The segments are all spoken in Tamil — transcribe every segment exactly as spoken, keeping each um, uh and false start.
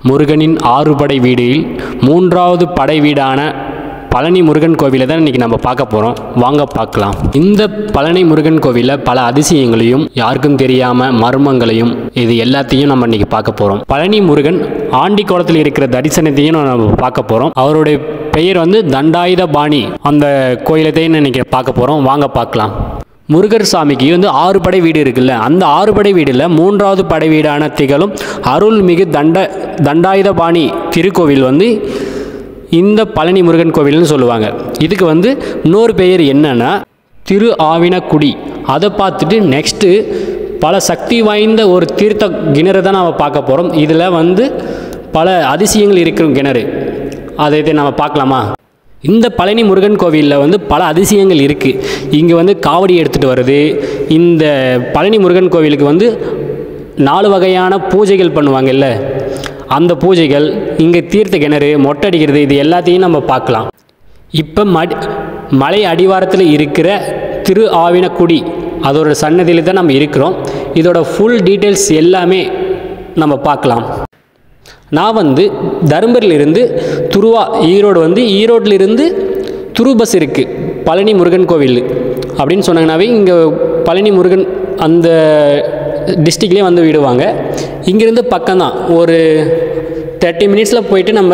முருகனின் ஆறுபடை வீடில் மூன்றாவது படை வீடான பழனி முருகன் கோவிலை தான் இன்றைக்கி நம்ம பார்க்க போகிறோம். வாங்க பார்க்கலாம். இந்த பழனி முருகன் கோவிலில் பல அதிசயங்களையும் யாருக்கும் தெரியாமல் மர்மங்களையும் இது எல்லாத்தையும் நம்ம இன்றைக்கி பார்க்க போகிறோம். பழனி முருகன் ஆண்டி கோலத்தில் இருக்கிற தரிசனத்தையும் நம்ம பார்க்க போகிறோம். அவருடைய பெயர் வந்து தண்டாயுத பாணி. அந்த கோயிலத்தையும் இன்றைக்கி பார்க்க போகிறோம். வாங்க பார்க்கலாம். முருகர் சாமிக்கு வந்து ஆறு படை வீடு இருக்குல்ல, அந்த ஆறு படை வீடில் மூன்றாவது படை வீடான திகழும் அருள்மிகு தண்ட தண்டாயுதபாணி திருக்கோவில் வந்து இந்த பழனி முருகன் கோவில்னு சொல்லுவாங்க. இதுக்கு வந்து இன்னொரு பெயர் என்னன்னா திரு ஆவினக்குடி. அதை பார்த்துட்டு நெக்ஸ்ட்டு பல சக்தி வாய்ந்த ஒரு தீர்த்த கிணறு தான் நம்ம பார்க்க போகிறோம். இதில் வந்து பல அதிசயங்கள் இருக்கிற கிணறு, அதை நம்ம பார்க்கலாமா? இந்த பழனி முருகன் கோவிலில் வந்து பல அதிசயங்கள் இருக்குது. இங்கே வந்து காவடி எடுத்துகிட்டு வருது. இந்த பழனி முருகன் கோவிலுக்கு வந்து நாலு வகையான பூஜைகள் பண்ணுவாங்கல்ல, அந்த பூஜைகள், இங்கே தீர்த்த கிணறு, மொட்டை அடிக்கிறது, இது எல்லாத்தையும் நம்ம பார்க்கலாம். இப்போ மடி மலை அடிவாரத்தில் இருக்கிற திரு ஆவினக்குடி அதோட சன்னதியில் தான் நம்ம இருக்கிறோம். இதோட ஃபுல் டீட்டெயில்ஸ் எல்லாமே நம்ம பார்க்கலாம். நான் வந்து தருமபுரியிலிருந்து துருவா ஈரோடு வந்து ஈரோட்டிலிருந்து துரு பஸ் இருக்குது பழனி முருகன் கோவில் அப்படின்னு சொன்னாங்கன்னாவே இங்கே பழனி முருகன் அந்த டிஸ்ட்ரிக்ட்லேயே வந்து விடுவாங்க. இங்கேருந்து பக்கம்தான், ஒரு தேர்ட்டி மினிட்ஸில் போயிட்டு நம்ம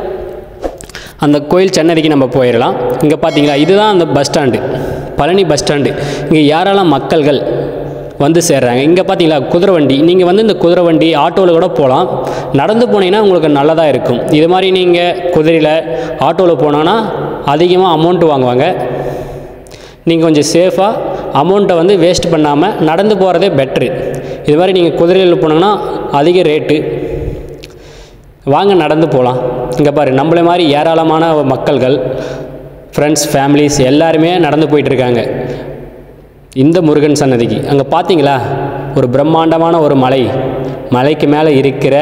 அந்த கோயில் சன்னதிக்கு நம்ம போயிடலாம். இங்கே பார்த்தீங்களா, இதுதான் அந்த bus stand, Palani bus stand. இங்கே யாரெல்லாம் மக்கள்கள் வந்து சேர்றாங்க. இங்கே பார்த்தீங்களா குதிரை வண்டி. நீங்கள் வந்து இந்த குதிரை வண்டி ஆட்டோவில் கூட போகலாம். நடந்து போனீங்கன்னா உங்களுக்கு நல்லதாக இருக்கும். இது மாதிரி நீங்கள் குதிரையில் ஆட்டோவில் போனோன்னா அதிகமாக அமௌண்ட் வாங்குவாங்க. நீங்கள் கொஞ்சம் சேஃபாக அமௌண்ட்டை வந்து வேஸ்ட் பண்ணாமல் நடந்து போகிறதே பெட்ரு. இது மாதிரி நீங்கள் குதிரையில் போனோங்கன்னா அதிக ரேட்டு. வாங்க நடந்து போகலாம். இங்கே பாரு, நம்மளை மாதிரி ஏராளமான மக்கள்கள், ஃப்ரெண்ட்ஸ், ஃபேமிலிஸ் எல்லாருமே நடந்து போயிட்டுருக்காங்க இந்த முருகன் சன்னதிக்கு. அங்கே பார்த்தீங்களா ஒரு பிரம்மாண்டமான ஒரு மலை, மலைக்கு மேலே இருக்கிற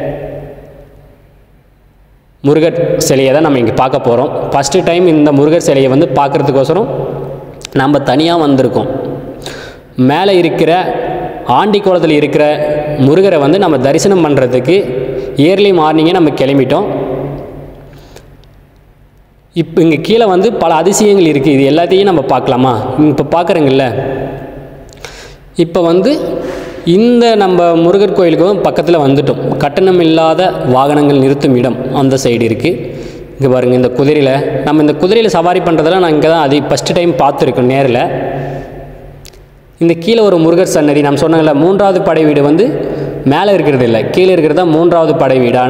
முருகர் சிலையை தான் நம்ம இங்கே பார்க்க போகிறோம். ஃபஸ்ட்டு டைம் இந்த முருகர் சிலையை வந்து பார்க்குறதுக்கோசரம் நம்ம தனியாக வந்திருக்கோம். மேலே இருக்கிற ஆண்டி கோலத்தில் இருக்கிற முருகரை வந்து நம்ம தரிசனம் பண்ணுறதுக்கு இயர்லி மார்னிங்கே நம்ம கிளம்பிட்டோம். இப்போ இங்கே கீழே வந்து பல அதிசயங்கள் இருக்குது. இது எல்லாத்தையும் நம்ம பார்க்கலாமா? இப்போ பார்க்குறேங்கல்ல, இப்போ வந்து இந்த நம்ம முருகர் கோயிலுக்கும் பக்கத்தில் வந்துட்டோம். கட்டணம் இல்லாத வாகனங்கள் நிறுத்தும் இடம் அந்த சைடு இருக்குது. இங்கே பாருங்கள், இந்த குதிரையில் நம்ம இந்த குதிரையில் சவாரி பண்ணுறதெல்லாம் நான் இங்கே தான் அது ஃபஸ்ட்டு டைம் பார்த்துருக்கோம் நேரில். இந்த கீழே ஒரு முருகர் சன்னதி, நம்ம சொன்னாங்கல்ல மூன்றாவது படை வீடு வந்து மேலே இருக்கிறது இல்லை, கீழே இருக்கிறது தான் மூன்றாவது படை வீடான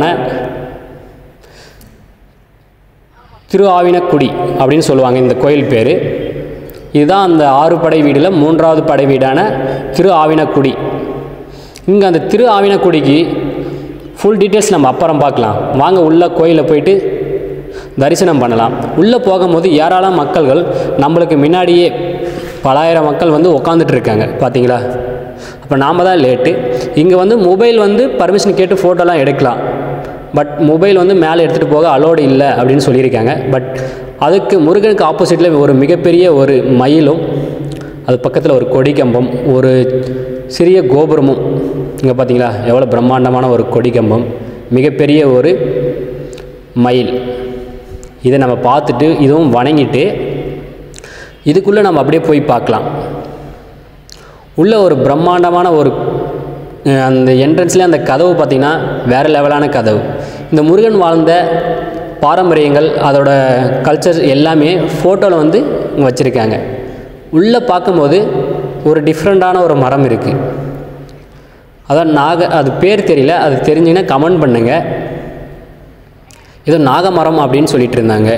திரு ஆவினக்குடி அப்படின்னு சொல்லுவாங்க இந்த கோயில் பேர். இதுதான் அந்த ஆறு படை வீடில் மூன்றாவது படை வீடான திரு ஆவினக்குடி. இங்கே அந்த திரு ஆவினக்குடிக்கு ஃபுல் டீட்டெயில்ஸ் நம்ம அப்புறம் பார்க்கலாம். வாங்க உள்ளே கோயிலில் போயிட்டு தரிசனம் பண்ணலாம். உள்ளே போகும்போது ஏராளமான மக்கள்கள் நம்மளுக்கு முன்னாடியே பலாயிரம் மக்கள் வந்து உட்காந்துட்டு இருக்காங்க பார்த்தீங்களா. அப்போ நாம் தான் லேட்டு. இங்கே வந்து மொபைல் வந்து பர்மிஷன் கேட்டு ஃபோட்டோலாம் எடுக்கலாம். பட் மொபைல் வந்து மேலே எடுத்துகிட்டு போக அலோடு இல்லை அப்படின்னு சொல்லியிருக்காங்க. பட் அதுக்கு முருகனுக்கு ஆப்போசிட்டில் ஒரு மிகப்பெரிய ஒரு மயிலும், அது பக்கத்தில் ஒரு கொடிக்கம்பம், ஒரு சிறிய கோபுரமும். இங்கே பார்த்தீங்களா எவ்வளோ பிரம்மாண்டமான ஒரு கொடிக்கம்பம், மிகப்பெரிய ஒரு மயில். இதை நம்ம பார்த்துட்டு இதுவும் வணங்கிட்டு இதுக்குள்ளே நம்ம அப்படியே போய் பார்க்கலாம். உள்ள ஒரு பிரம்மாண்டமான ஒரு அந்த என்ட்ரன்ஸ்லேயே அந்த கதவு பார்த்திங்கன்னா வேறு லெவலான கதவு. இந்த முருகன் வாழ்ந்த பாரம்பரியங்கள், அதோட கல்ச்சர் எல்லாமே ஃபோட்டோவில் வந்து இங்கே வச்சுருக்காங்க. உள்ளே பார்க்கும்போது ஒரு டிஃப்ரெண்ட்டான ஒரு மரம் இருக்குது. அதான் நாக, அது பேர் தெரியல, அது தெரிஞ்சிங்கன்னா கமெண்ட் பண்ணுங்கள். ஏதோ நாகமரம் அப்படின்னு சொல்லிட்டு இருந்தாங்க.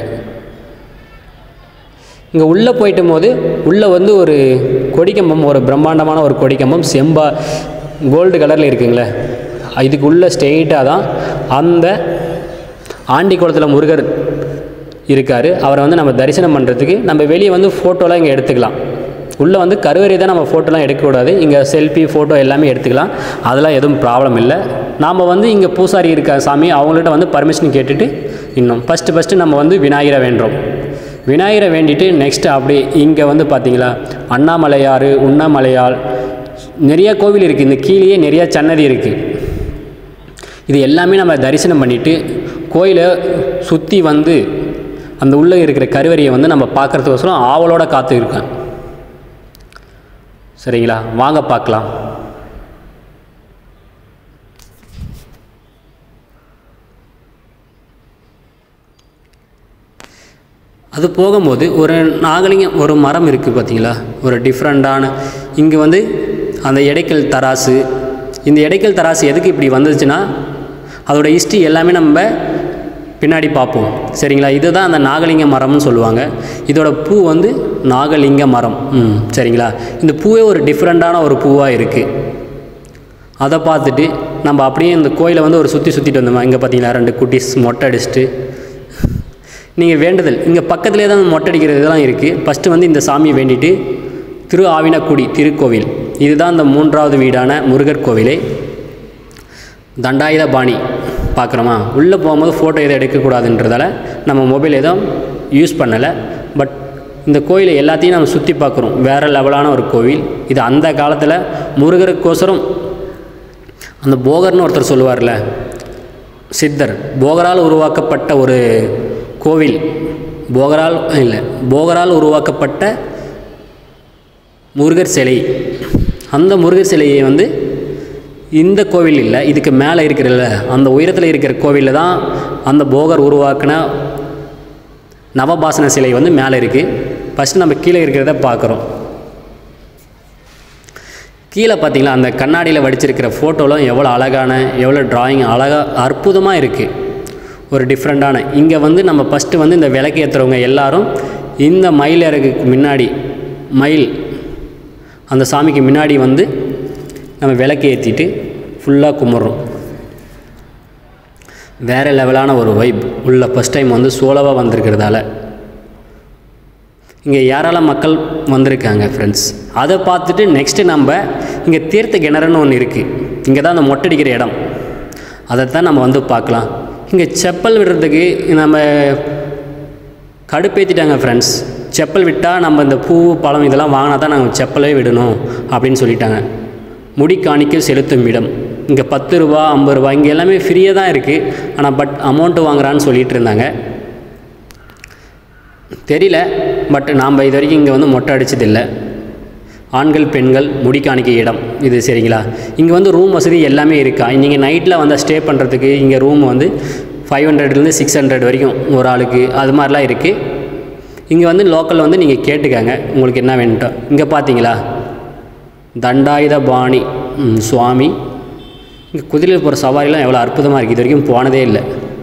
இங்கே உள்ளே போயிட்டும் போது உள்ளே வந்து ஒரு கொடிக்கம்பம், ஒரு பிரம்மாண்டமான ஒரு கொடிக்கம்பம், செம்பா கோல்டு கலரில் இருக்குங்களே, இதுக்கு உள்ளே ஸ்ட்ரெயிட்டாக தான் அந்த ஆண்டி குளத்தில் முருகர் இருக்கார். அவரை வந்து நம்ம தரிசனம் பண்ணுறதுக்கு நம்ம வெளியே வந்து ஃபோட்டோலாம் இங்கே எடுத்துக்கலாம். உள்ளே வந்து கருவறை தான் நம்ம ஃபோட்டோலாம் எடுக்கக்கூடாது. இங்கே செல்ஃபி ஃபோட்டோ எல்லாமே எடுத்துக்கலாம், அதெல்லாம் எதுவும் ப்ராப்ளம் இல்லை. நாம் வந்து இங்கே பூசாரி இருக்கா சாமி, அவங்கள்ட்ட வந்து பர்மிஷன் கேட்டுட்டு இன்னும் ஃபஸ்ட்டு ஃபஸ்ட்டு நம்ம வந்து விநாயகரை வேண்டுறோம். விநாயகரை வேண்டிட்டு நெக்ஸ்ட்டு அப்படி இங்கே வந்து பார்த்திங்களா அண்ணாமலையார், உண்ணாமலையார், நிறையா கோவில் இருக்குது. இந்த கீழேயே நிறையா சன்னதி இருக்குது. இது எல்லாமே நம்ம தரிசனம் பண்ணிவிட்டு கோயிலை சுற்றி வந்து அந்த உள்ளே இருக்கிற கருவறையை வந்து நம்ம பார்க்குறதுக்கோசரம் ஆவலோட காத்து இருக்கேன். சரிங்களா, வாங்க பார்க்கலாம். அது போகும்போது ஒரு நாகலிங்கம் ஒரு மரம் இருக்குது பார்த்தீங்களா, ஒரு டிஃப்ரெண்ட்டான. இங்கே வந்து அந்த எடைக்கல் தராசு, இந்த எடைக்கல் தராசு எதுக்கு இப்படி வந்துச்சுன்னா அதோடய ஹிஸ்ட்ரி எல்லாமே நம்ம பின்னாடி பார்ப்போம். சரிங்களா, இதுதான் அந்த நாகலிங்க மரம்னு சொல்லுவாங்க. இதோட பூ வந்து நாகலிங்க மரம். ம் சரிங்களா, இந்த பூவே ஒரு டிஃப்ரெண்ட்டான ஒரு பூவாக இருக்குது. அதை பார்த்துட்டு நம்ம அப்படியே இந்த கோயிலை வந்து ஒரு சுற்றி சுற்றிட்டு வந்தோமா. இங்கே பார்த்தீங்களா ரெண்டு குட்டிஸ் மொட்டை அடிச்சுட்டு நீங்கள் வேண்டுதல் இங்கே பக்கத்துலேயே தான் மொட்டை அடிக்கிறது இதெல்லாம் இருக்குது. ஃபஸ்ட்டு வந்து இந்த சாமியை வேண்டிட்டு திரு ஆவினக்குடி திருக்கோவில், இதுதான் இந்த மூன்றாவது வீடான முருகர் கோவிலே. தண்டாயுத பாணி பார்க்குறோமா, உள்ளே போகும்போது ஃபோட்டோ எதுவும் எடுக்கக்கூடாதுன்றதால நம்ம மொபைல் எதுவும் யூஸ் பண்ணலை. பட் இந்த கோயிலை எல்லாத்தையும் நம்ம சுற்றி பார்க்குறோம். வேறு லெவலான ஒரு கோவில் இது. அந்த காலத்தில் முருகருக்கோசரம் அந்த போகர்னு ஒருத்தர் சொல்லுவார்ல, சித்தர், போகரால் உருவாக்கப்பட்ட ஒரு கோவில். போகரால் இல்லை போகரால் உருவாக்கப்பட்ட முருகர் சிலை. அந்த முருகர் சிலையை வந்து இந்த கோவில் இல்லை, இதுக்கு மேலே இருக்கிறல்ல அந்த உயரத்தில் இருக்கிற கோவிலில் தான் அந்த போகர் உருவாக்கின நவபாசன சிலை வந்து மேலே இருக்குது. ஃபஸ்ட்டு நம்ம கீழே இருக்கிறத பார்க்குறோம். கீழே பார்த்தீங்களா அந்த கண்ணாடியில் வடிச்சிருக்கிற ஃபோட்டோலாம் எவ்வளோ அழகான, எவ்வளோ ட்ராயிங் அழகாக அற்புதமாக இருக்குது. ஒரு டிஃப்ரெண்ட்டான. இங்கே வந்து நம்ம ஃபஸ்ட்டு வந்து இந்த விளக்கு ஏற்றுறவங்க எல்லாரும் இந்த மயில் இறகுக்கு முன்னாடி, மயில் அந்த சாமிக்கு முன்னாடி வந்து நம்ம விளக்கு ஏற்றிட்டு ஃபுல்லாக கும்பிட்றோம். வேறு லெவலான ஒரு வைப் உள்ள. ஃபஸ்ட் டைம் வந்து சோலோவாக வந்திருக்கிறதால இங்கே ஏராள மக்கள் வந்திருக்காங்க ஃப்ரெண்ட்ஸ். அதை பார்த்துட்டு நெக்ஸ்ட்டு நம்ம இங்கே தீர்த்த கிணறுன்னு ஒன்று இருக்குது. இங்கே தான் அந்த மொட்டடிக்கிற இடம். அதைத்தான் நம்ம வந்து பார்க்கலாம். இங்கே செப்பல் விடுறதுக்கு நம்ம கடுப்பேற்றிட்டாங்க ஃப்ரெண்ட்ஸ். செப்பல் விட்டால் நம்ம இந்த பூ பழம் இதெல்லாம் வாங்கினா தான் நாங்கள் செப்பலே விடணும் அப்படின்னு சொல்லிட்டாங்க. முடி காணிக்க செலுத்தும் இடம். இங்கே பத்து ரூபா ஐம்பது ரூபா இங்கே எல்லாமே ஃப்ரீயாக தான் இருக்குது. ஆனால் பட் அமௌண்ட்டு வாங்குறான்னு சொல்லிகிட்டு இருந்தாங்க. தெரியல. பட் நாம் இது வரைக்கும் இங்கே வந்து மொட்டை அடித்ததில்லை. ஆண்கள் பெண்கள் முடி காணிக்க இடம் இது. சரிங்களா, இங்கே வந்து ரூம் வசதி எல்லாமே இருக்கா. நீங்கள் நைட்டில் வந்து ஸ்டே பண்ணுறதுக்கு இங்கே ரூம் வந்து ஃபைவ் ஹண்ட்ரட்லேருந்து சிக்ஸ் ஹண்ட்ரட் வரைக்கும் ஒரு ஆளுக்கு அது மாதிரிலாம் இருக்குது. இங்கே வந்து லோக்கலில் வந்து நீங்கள் கேட்டுக்காங்க உங்களுக்கு என்ன வேணுட்டோ. இங்கே பார்த்தீங்களா தண்டாயுத பாணி சுவாமி. இங்கே குதிரையில் போகிற சவாரிலாம் எவ்வளோ அற்புதமாக இருக்குது. இது வரைக்கும் போனதே இல்லை.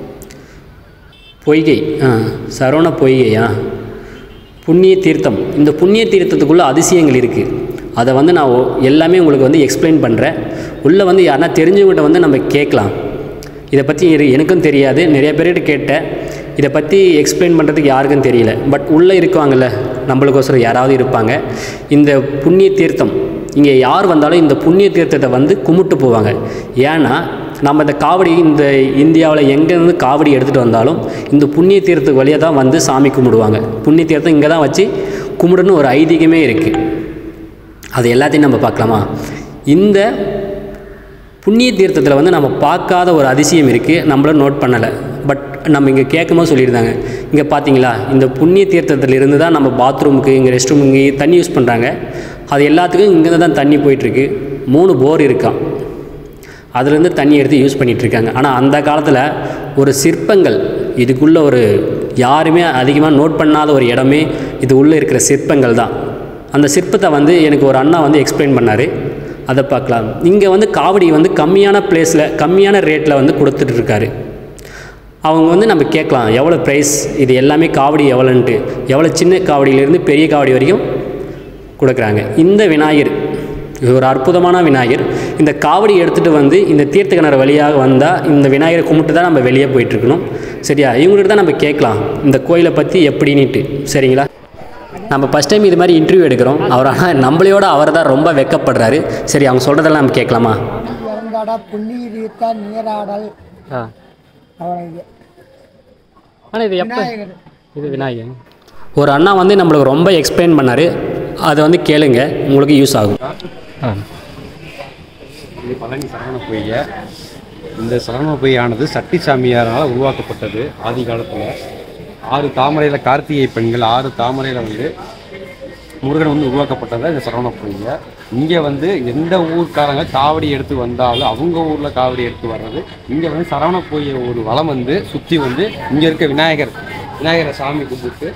பொய்கை, ஆ சரவண பொய்கையா, புண்ணிய தீர்த்தம். இந்த புண்ணிய தீர்த்தத்துக்குள்ளே அதிசயங்கள் இருக்குது. அதை வந்து நான் எல்லாமே உங்களுக்கு வந்து எக்ஸ்பிளைன் பண்ணுறேன். உள்ளே வந்து யாருன்னா தெரிஞ்சவங்ககிட்ட வந்து நம்ம கேட்கலாம். இதை பற்றி எனக்கும் தெரியாது, நிறைய பேர்கிட்ட கேட்டேன். இதை பற்றி எக்ஸ்பிளைன் பண்ணுறதுக்கு யாருக்கும் தெரியல. பட் உள்ளே இருக்குவாங்கள்ல நம்மளுக்கோசரம் யாராவது இருப்பாங்க. இந்த புண்ணிய தீர்த்தம் இங்கே யார் வந்தாலும் இந்த புண்ணிய தீர்த்தத்தை வந்து கும்பிட்டு போவாங்க. ஏன்னா நம்ம இந்த காவடி இந்த இந்தியாவில் எங்கேருந்து காவடி எடுத்துகிட்டு வந்தாலும் இந்த புண்ணிய தீர்த்தத்துக்கு வழியாக தான் வந்து சாமி கும்பிடுவாங்க. புண்ணிய தீர்த்தம் இங்கே தான் வச்சு கும்பிடுன்னு ஒரு ஐதீகமே இருக்குது. அது எல்லாத்தையும் நம்ம பார்க்கலாமா. இந்த புண்ணிய தீர்த்தத்தில் வந்து நம்ம பார்க்காத ஒரு அதிசயம் இருக்குது, நம்மளும் நோட் பண்ணலை. பட் நம்ம இங்கே கேட்கும்போது சொல்லியிருந்தாங்க. இங்கே பார்த்தீங்களா இந்த புண்ணிய தீர்த்தத்தில் இருந்து தான் நம்ம பாத்ரூமுக்கு இங்கே ரெஸ்ட் ரூம் இங்கே தண்ணி யூஸ் பண்ணுறாங்க. அது எல்லாத்துக்கும் இங்கே தான் தண்ணி போயிட்டுருக்கு. மூணு போர் இருக்கான், அதுலேருந்து தண்ணி எடுத்து யூஸ் பண்ணிகிட்ருக்காங்க. ஆனால் அந்த காலத்தில் ஒரு சிற்பங்கள் இதுக்குள்ளே ஒரு யாருமே அதிகமாக நோட் பண்ணாத ஒரு இடமே இது உள்ளே இருக்கிற சிற்பங்கள் தான். அந்த சிற்பத்தை வந்து எனக்கு ஒரு அண்ணா வந்து எக்ஸ்பிளைன் பண்ணார். அதை பார்க்கலாம். இங்கே வந்து காவடி வந்து கம்மியான ப்ளேஸில் கம்மியான ரேட்டில் வந்து கொடுத்துட்ருக்காரு. அவங்க வந்து நம்ம கேட்கலாம் எவ்வளோ ப்ரைஸ், இது எல்லாமே காவடி எவ்வளோன்ட்டு. எவ்வளோ சின்ன காவடியிலேருந்து பெரிய காவடி வரைக்கும் கொடுக்குறாங்க. இந்த விநாயகர் இது ஒரு அற்புதமான விநாயகர். இந்த காவடி எடுத்துகிட்டு வந்து இந்த தீர்த்த கிணறு வழியாக வந்தால் இந்த விநாயகரை கும்பிட்டு தான் நம்ம வெளியே போயிட்டுருக்கணும். சரியா, இவங்ககிட்ட தான் நம்ம கேட்கலாம் இந்த கோயிலை பற்றி எப்படின்னுட்டு. சரிங்களா, நம்ம ஃபஸ்ட் டைம் இது மாதிரி இன்டர்வியூ எடுக்கிறோம். அவர் ஆனால் நம்மளையோட அவர் தான் ரொம்ப வெக்கப்படுறாரு. சரி, அவங்க சொல்கிறதெல்லாம் நம்ம கேட்கலாமா. நீராடல் ஆனால் இது எப்போ இது விநாயகர் ஒரு அண்ணா வந்து நம்மளுக்கு ரொம்ப எக்ஸ்பிளைன் பண்ணார். அதை வந்து கேளுங்க, உங்களுக்கு யூஸ் ஆகும். இது பழனி சரவண பொய்கை. இந்த சரவண பொய்யானது சட்டி சாமியாரால் உருவாக்கப்பட்டது. ஆதி காலத்தில் ஆறு தாமரையில் கார்த்திகை பெண்கள் ஆறு தாமரையில் வந்து முருகன் வந்து உருவாக்கப்பட்டது இந்த சரவண பொய்யை. இங்கே வந்து எந்த ஊர்க்காரங்க காவடி எடுத்து வந்தாலும் அவங்க ஊரில் காவடி எடுத்து வர்றது இங்கே வந்து சரவண பொய்யை ஒரு வளம் வந்து சுற்றி வந்து இங்கே இருக்க விநாயகர் விநாயகரை சாமி கும்பிட்டு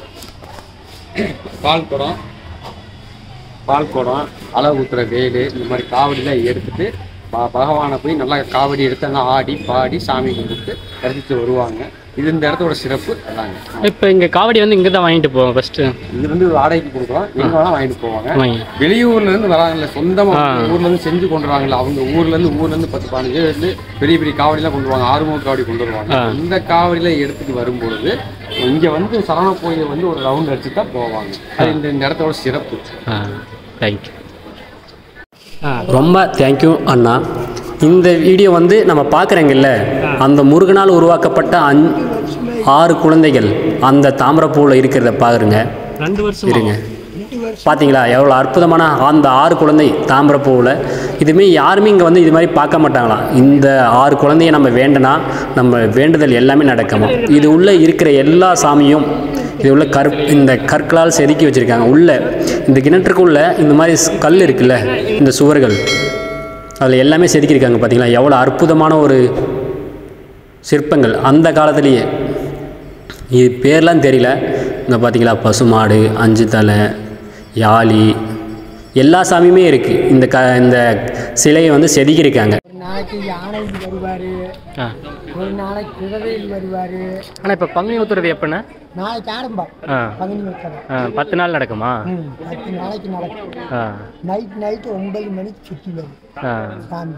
பால் குடம் பால் குடம் அளவு ஊற்றுற வேடு இந்த மாதிரி காவடிலாம் எடுத்துகிட்டு பகவானை போய் நல்லா காவடி எடுத்து அங்கே ஆடி பாடி சாமி கும்பிட்டு ரசித்து வருவாங்க. இது இந்த இடத்தோட சிறப்பு அதாங்க. இப்போ இங்கே காவடி வந்து இங்கே தான் வாங்கிட்டு போவோம். ஃபஸ்ட்டு இங்கேருந்து வாடகைக்கு கொடுக்குறோம், எங்கே வேணால் வாங்கிட்டு போவாங்க. வெளியூர்லேருந்து வராங்கல்ல, சொந்தமாக ஊர்லேருந்து செஞ்சு கொண்டு வராங்கல்ல, அவங்க ஊர்லேருந்து ஊர்லேருந்து பத்து பதினஞ்சு வந்து பெரிய பெரிய காவடிலாம் கொண்டு வருவாங்க. ஆறுமுக காவடி கொண்டு வருவாங்க. இந்த காவடியில் எடுத்துகிட்டு வரும்பொழுது இங்கே வந்து சரவண பொய்யை வந்து ஒரு ரவுண்ட் அடிச்சு தான் போவாங்க. அது இந்த இந்த இடத்தோட சிறப்பு. தேங்க்யூ. ரொம்ப தேங்க்யூ அண்ணா. இந்த வீடியோ வந்து நம்ம பார்க்குறேங்கல்ல, அந்த முருகனால் உருவாக்கப்பட்ட அஞ் ஆறு குழந்தைகள் அந்த தாமரைப்பூவில் இருக்கிறத பாருங்க. ரெண்டு வருஷம் இருங்க. பார்த்தீங்களா எவ்வளோ அற்புதமான அந்த ஆறு குழந்தை தாமரைப்பூவில். இதுமாரி யாருமே இங்கே வந்து இது மாதிரி பார்க்க மாட்டாங்களாம். இந்த ஆறு குழந்தைய நம்ம வேண்டுனா நம்ம வேண்டுதல் எல்லாமே நடக்குமா. இது உள்ளே இருக்கிற எல்லா சாமியும் இது உள்ள கற் இந்த கற்களால் செதுக்கி வச்சுருக்காங்க. உள்ளே இந்த கிணற்றுக்குள்ளே இந்த மாதிரி கல் இருக்குல்ல, இந்த சுவர்கள் அதில் எல்லாமே செதுக்கியிருக்காங்க. பார்த்தீங்களா எவ்வளோ அற்புதமான ஒரு சிற்பங்கள் அந்த காலத்துலேயே. இது பேர்லாம் தெரியல. இங்கே பார்த்தீங்களா பசுமாடு, அஞ்சு தலை, யாழி, எல்லா சாமியுமே இருக்குது. இந்த க இந்த சிலையை வந்து செதுக்கியிருக்காங்க. ஒரு நாளைக்கு யானை வருவார், ஒரு நாளைக்கு குதிரையில் வருவார். ஆனால் இப்போ பங்குனி ஊற்றுறது எப்படின்னா நாளைக்கு ஆரம்பம் பங்குனி ஊற்றுறது பத்து நாள் நடக்குமா? பத்து நாளைக்கு நடக்கும். நைட் நைட்டு ஒன்பது மணிக்கு சுற்றி வரும் சாமி.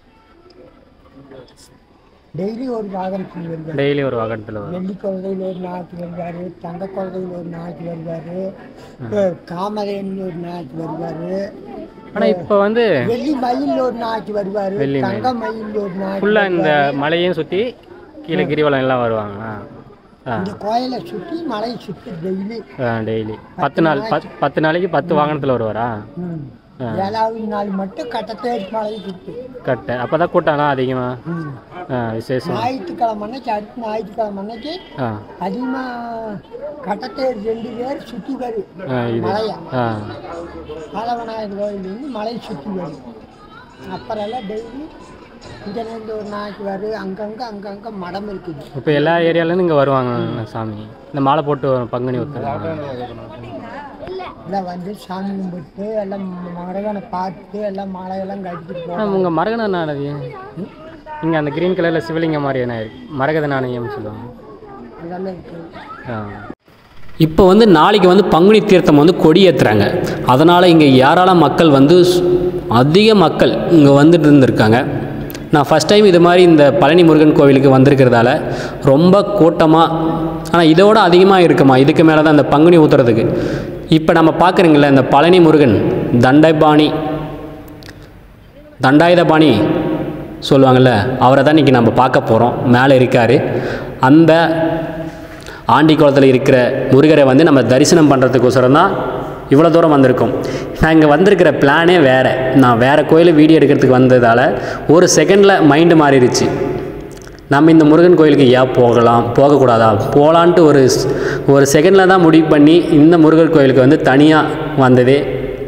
டெய்லி ஒரு வாகனத்தில் வருவார். டெய்லி ஒரு வாகனத்தில் வரும். வெள்ளி குழந்தையில் ஒரு நாளைக்கு வருவார், தங்க குழந்தையில் ஒரு நாளைக்கு வருவார், காமரேன் ஒரு நாளைக்கு வருவார். ஆனால் இப்போ வந்து வெள்ளி மயில் ஒரு நாளைக்கு வருவார், தங்க மயில் ஒரு நாளைக்கு. ஃபுல்லாக இந்த மலையும் சுற்றி கீழே கிரிவலம் எல்லாம் வருவாங்க. இந்த கோயிலை சுற்றி மலையை சுற்றி டெய்லி டெய்லி பத்து நாள் பத்து நாளைக்கு பத்து வாகனத்தில் வருவாரா? ஏழாவது நாள் மட்டும் கட்டத்தேடி மலையை சுற்றி கட்ட. அப்போ தான் கூட்டம்லாம் அதிகமாக விசேஷம். ஞாயிற்றுக்கிழமை அன்னைக்கு அடுத்த ஞாயிற்றுக்கிழமை அன்னைக்கு அதிகமாக கட்டத்தேடி ரெண்டு பேர் சுற்றி வரும் மலையா. பாலவநாயகர் கோயிலேருந்து மலையை சுற்றி வரும். அப்புறம் எல்லாம் டெய்லி இங்கேருந்து ஒரு நாளைக்கு வரும். அங்கங்கே அங்கங்கே மடம் இருக்குது. இப்போ எல்லா ஏரியாவிலேருந்து இங்கே வருவாங்க சாமி. இந்த மாலை போட்டு பங்குனி ஊற்றுறாங்க. எல்லாம் வந்து சாமி கும்பிட்டு எல்லாம் மரகனை பார்த்துட்டு எல்லாம் மாலையெல்லாம் கட்டிட்டு போவாங்க. உங்கள் மரகத நாணயம் இங்கே அந்த கிரீன் கலரில் சிவலிங்கம் மாதிரி என்ன மரகத நாணயம்னு சொல்லுவாங்க. அதெல்லாம் இருக்குது. இப்போ வந்து நாளைக்கு வந்து பங்குனி தீர்த்தம் வந்து கொடி ஏற்றுறாங்க. அதனால் இங்கே ஏராள மக்கள் வந்து அதிக மக்கள் இங்கே வந்துட்டு இருந்திருக்காங்க. நான் ஃபஸ்ட் டைம் இது மாதிரி இந்த பழனி முருகன் கோவிலுக்கு வந்திருக்கிறதால ரொம்ப கூட்டமாக, ஆனால் இதோட அதிகமாக இருக்குமா இதுக்கு மேலே தான் இந்த பங்குனி ஊற்றுறதுக்கு. இப்போ நம்ம பார்க்குறீங்கள இந்த பழனி முருகன் தண்டைபாணி தண்டாயுதபாணி சொல்லுவாங்கள்ல, அவரை தான் இன்றைக்கி நம்ம பார்க்க போகிறோம். மேலே இருக்கார். அந்த ஆண்டி குளத்தில் இருக்கிற முருகரை வந்து நம்ம தரிசனம் பண்ணுறதுக்கோசரம் தான் இவ்வளோ தூரம் வந்திருக்கோம். நான் இங்கே வந்திருக்கிற பிளானே வேறு. நான் வேறு கோயிலில் வீடியோ எடுக்கிறதுக்கு வந்ததால் ஒரு செகண்டில் மைண்டு மாறிடுச்சு. நம்ம இந்த முருகன் கோயிலுக்கு ஏன் போகலாம் போகக்கூடாதா போகலான்ட்டு ஒரு ஒரு செகண்டில் தான் முடிவு பண்ணி இந்த முருகன் கோயிலுக்கு வந்து தனியாக வந்ததே.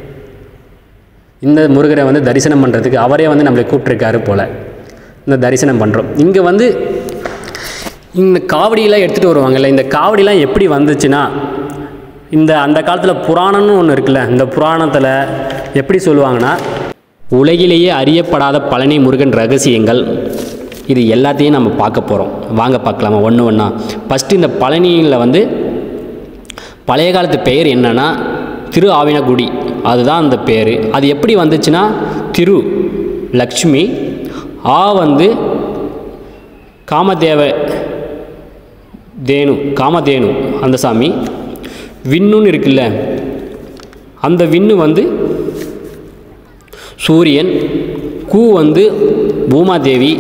இந்த முருகரை வந்து தரிசனம் பண்ணுறதுக்கு அவரே வந்து நம்மளை கூப்பிட்ருக்காரு போல். இந்த தரிசனம் பண்ணுறோம். இங்கே வந்து இந்த காவடியெல்லாம் எடுத்துகிட்டு வருவாங்கல்ல, இந்த காவடிலாம் எப்படி வந்துச்சுன்னா இந்த அந்த காலத்தில் புராணம்னு ஒன்று இருக்குல்ல, இந்த புராணத்தில் எப்படி சொல்லுவாங்கன்னா உலகிலேயே அறியப்படாத பழனி முருகன் ரகசியங்கள், இது எல்லாத்தையும் நம்ம பார்க்க போகிறோம். வாங்க பார்க்கலாமா ஒன்று ஒன்றா. ஃபஸ்ட்டு இந்த பழனியில் வந்து பழைய காலத்து பெயர் என்னென்னா திரு ஆவினகுடி, அதுதான் அந்த பேர். அது எப்படி வந்துச்சுன்னா திரு லக்ஷ்மி, ஆ வந்து காமதேவ தேனு காமதேனு அந்த சாமி, விண்ணுன்னு இருக்குல்ல அந்த விண்ணு வந்து சூரியன், கூ வந்து பூமாதேவி,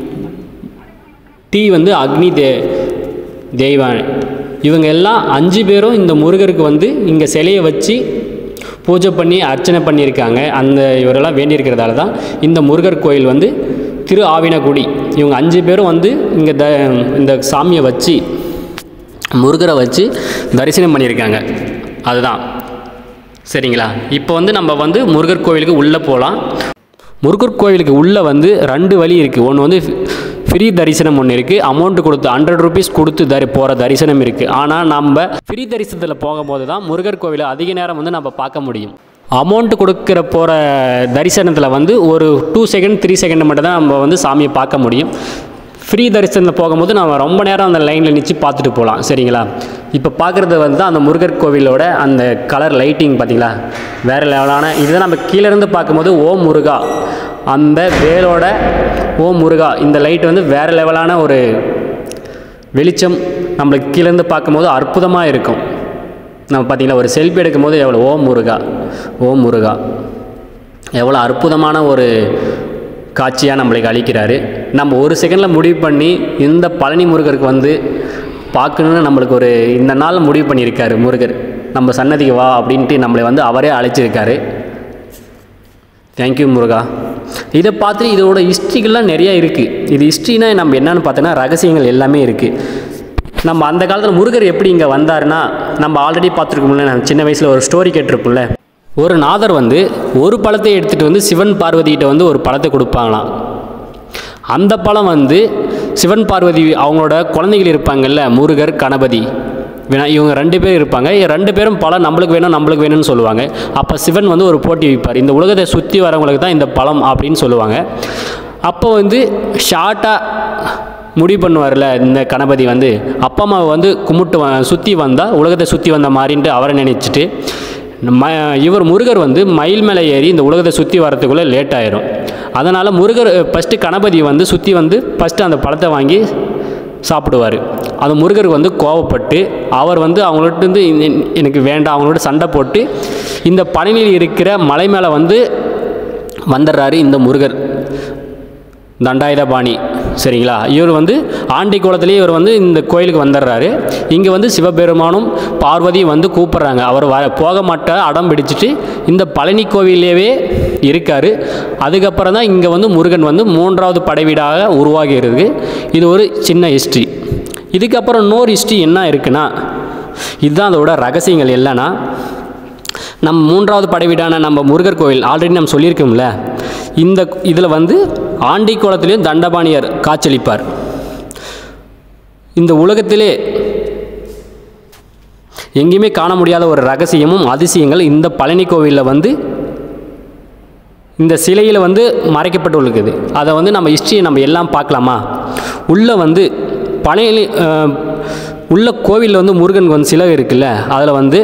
டீ வந்து அக்னி தே தெய்வான். இவங்க எல்லாம் அஞ்சு பேரும் இந்த முருகருக்கு வந்து இங்கே சிலையை வச்சு பூஜை பண்ணி அர்ச்சனை பண்ணியிருக்காங்க. அந்த இவரெல்லாம் வேண்டியிருக்கிறதால தான் இந்த முருகர் கோயில் வந்து திரு ஆவினகுடி இவங்க அஞ்சு பேரும் வந்து இங்கே த இந்த சாமியை வச்சு முருகரை வச்சு தரிசனம் பண்ணியிருக்காங்க. அதுதான் சரிங்களா. இப்போ வந்து நம்ம வந்து முருகர் கோவிலுக்கு உள்ளே போகலாம். முருகர் கோவிலுக்கு உள்ளே வந்து ரெண்டு வழி இருக்குது. ஒன்று வந்து ஃப்ரீ தரிசனம் ஒன்று இருக்குது, அமௌண்ட்டு கொடுத்து ஹண்ட்ரட் ருபீஸ் கொடுத்து தரி போகிற தரிசனம் இருக்குது. ஆனால் நம்ம ஃப்ரீ தரிசனத்தில் போகும்போது தான் முருகர் கோவிலை அதிக நேரம் வந்து நம்ம பார்க்க முடியும். அமௌண்ட்டு கொடுக்குற போகிற தரிசனத்தில் வந்து ஒரு டூ செகண்ட் த்ரீ செகண்ட் மட்டும் தான் நம்ம வந்து சாமியை பார்க்க முடியும். ஃப்ரீ தரிசனத்தில் போகும்போது நம்ம ரொம்ப நேரம் அந்த லைனில் நிற்று பார்த்துட்டு போகலாம். சரிங்களா. இப்போ பார்க்குறது வந்து அந்த முருகர் கோவிலோட அந்த கலர் லைட்டிங் பார்த்திங்களா, வேறு லெவலான. இதுதான் நம்ம கீழேருந்து பார்க்கும்போது ஓம் முருகா, அந்த வேலோட ஓம் முருகா இந்த லைட் வந்து வேறு லெவலான ஒரு வெளிச்சம் நம்மளுக்கு கீழேருந்து பார்க்கும்போது அற்புதமாக இருக்கும். நம்ம பார்த்திங்களா ஒரு செல்ஃபி எடுக்கும்போது எவ்வளோ ஓம் முருகா ஓம் முருகா எவ்வளோ அற்புதமான ஒரு காட்சியாக நம்மளுக்கு அளிக்கிறாரு. நம்ம ஒரு செகண்டில் முடிவு பண்ணி இந்த பழனி முருகருக்கு வந்து பார்க்கணுன்னு நம்மளுக்கு ஒரு இந்த நாள் முடிவு பண்ணியிருக்காரு முருகர். நம்ம சன்னதிக்கு வா அப்படின்ட்டு நம்மளை வந்து அவரே அழைச்சிருக்காரு. தேங்க்யூ முருகா. இதை பார்த்துட்டு இதோட ஹிஸ்ட்ரிகள்லாம் நிறையா இருக்குது. இது ஹிஸ்ட்ரினா நம்ம என்னென்னு பார்த்தோன்னா ரகசியங்கள் எல்லாமே இருக்குது. நம்ம அந்த காலத்தில் முருகர் எப்படி இங்கே வந்தாருன்னா நம்ம ஆல்ரெடி பார்த்துருக்கோம்ல, நம்ம சின்ன வயசில் ஒரு ஸ்டோரி கேட்டிருப்போம்ல. ஒரு நாதர் வந்து ஒரு பழத்தை எடுத்துகிட்டு வந்து சிவன் பார்வதிகிட்ட வந்து ஒரு பழத்தை கொடுப்பாங்களாம். அந்த பழம் வந்து சிவன் பார்வதி அவங்களோட குழந்தைகள் இருப்பாங்கல்ல, முருகர் கணபதி வினா இவங்க ரெண்டு பேர் இருப்பாங்க. ரெண்டு பேரும் பழம் நம்மளுக்கு வேணும் நம்மளுக்கு வேணும்னு சொல்லுவாங்க. அப்போ சிவன் வந்து ஒரு போட்டி வைப்பார், இந்த உலகத்தை சுற்றி வரவங்களுக்கு தான் இந்த பழம் அப்படின்னு சொல்லுவாங்க. அப்போ வந்து ஷார்ட்டாக முடிவு பண்ணுவார்ல இந்த கணபதி வந்து அப்பா அம்மாவை வந்து கும்பிட்டு வ சுற்றி வந்தால் உலகத்தை சுற்றி வந்த மாதிரின்ட்டு அவரை நினச்சிட்டு ம இவர் முருகர் வந்து மயில் மேலே ஏறி இந்த உலகத்தை சுற்றி வரத்துக்குள்ளே லேட் ஆயிரும். அதனால் முருகர் ஃபஸ்ட்டு கணபதி வந்து சுற்றி வந்து ஃபஸ்ட்டு அந்த பழத்தை வாங்கி சாப்பிடுவார். அந்த முருகருக்கு வந்து கோவப்பட்டு அவர் வந்து அவங்கள்ட்ட வந்து எனக்கு வேண்டாம் அவங்களோட சண்டை போட்டு இந்த பழனியில் இருக்கிற மலை மேலே வந்து வந்துடுறாரு இந்த முருகர் தண்டாயுதபாணி. சரிங்களா. இவர் வந்து ஆண்டி கோலத்திலேயே இவர் வந்து இந்த கோயிலுக்கு வந்துடுறாரு. இங்கே வந்து சிவபெருமானும் பார்வதி வந்து கூப்பிட்றாங்க. அவர் வர போக மாட்டார், அடம் பிடிச்சிட்டு இந்த பழனி கோவிலேயே இருக்கார். அதுக்கப்புறம் தான் இங்கே வந்து முருகன் வந்து மூன்றாவது படைவீடாக உருவாகிறது. இது ஒரு சின்ன ஹிஸ்ட்ரி. இதுக்கப்புறம் இன்னொரு ஹிஸ்ட்ரி என்ன இருக்குன்னா, இதுதான் அதோட ரகசியங்கள். இல்லைன்னா நம்ம மூன்றாவது படைவீடான நம்ம முருகர் கோவில் ஆல்ரெடி நம்ம சொல்லியிருக்கோம்ல, இந்த இதில் வந்து ஆண்டி கோலத்திலையும் தண்டபாணியர் காட்சியளிப்பார். இந்த உலகத்திலே எங்கேயுமே காண முடியாத ஒரு ரகசியமும் அதிசயங்கள் இந்த பழனி கோவிலில் வந்து இந்த சிலையில் வந்து மறைக்கப்பட்டுள்ளது. அதை வந்து நம்ம ஹிஸ்ட்ரியை நம்ம எல்லாம் பார்க்கலாமா. உள்ளே வந்து பழனி உள்ள கோவிலில் வந்து முருகன் வந்து சிலை இருக்குல்ல, அதில் வந்து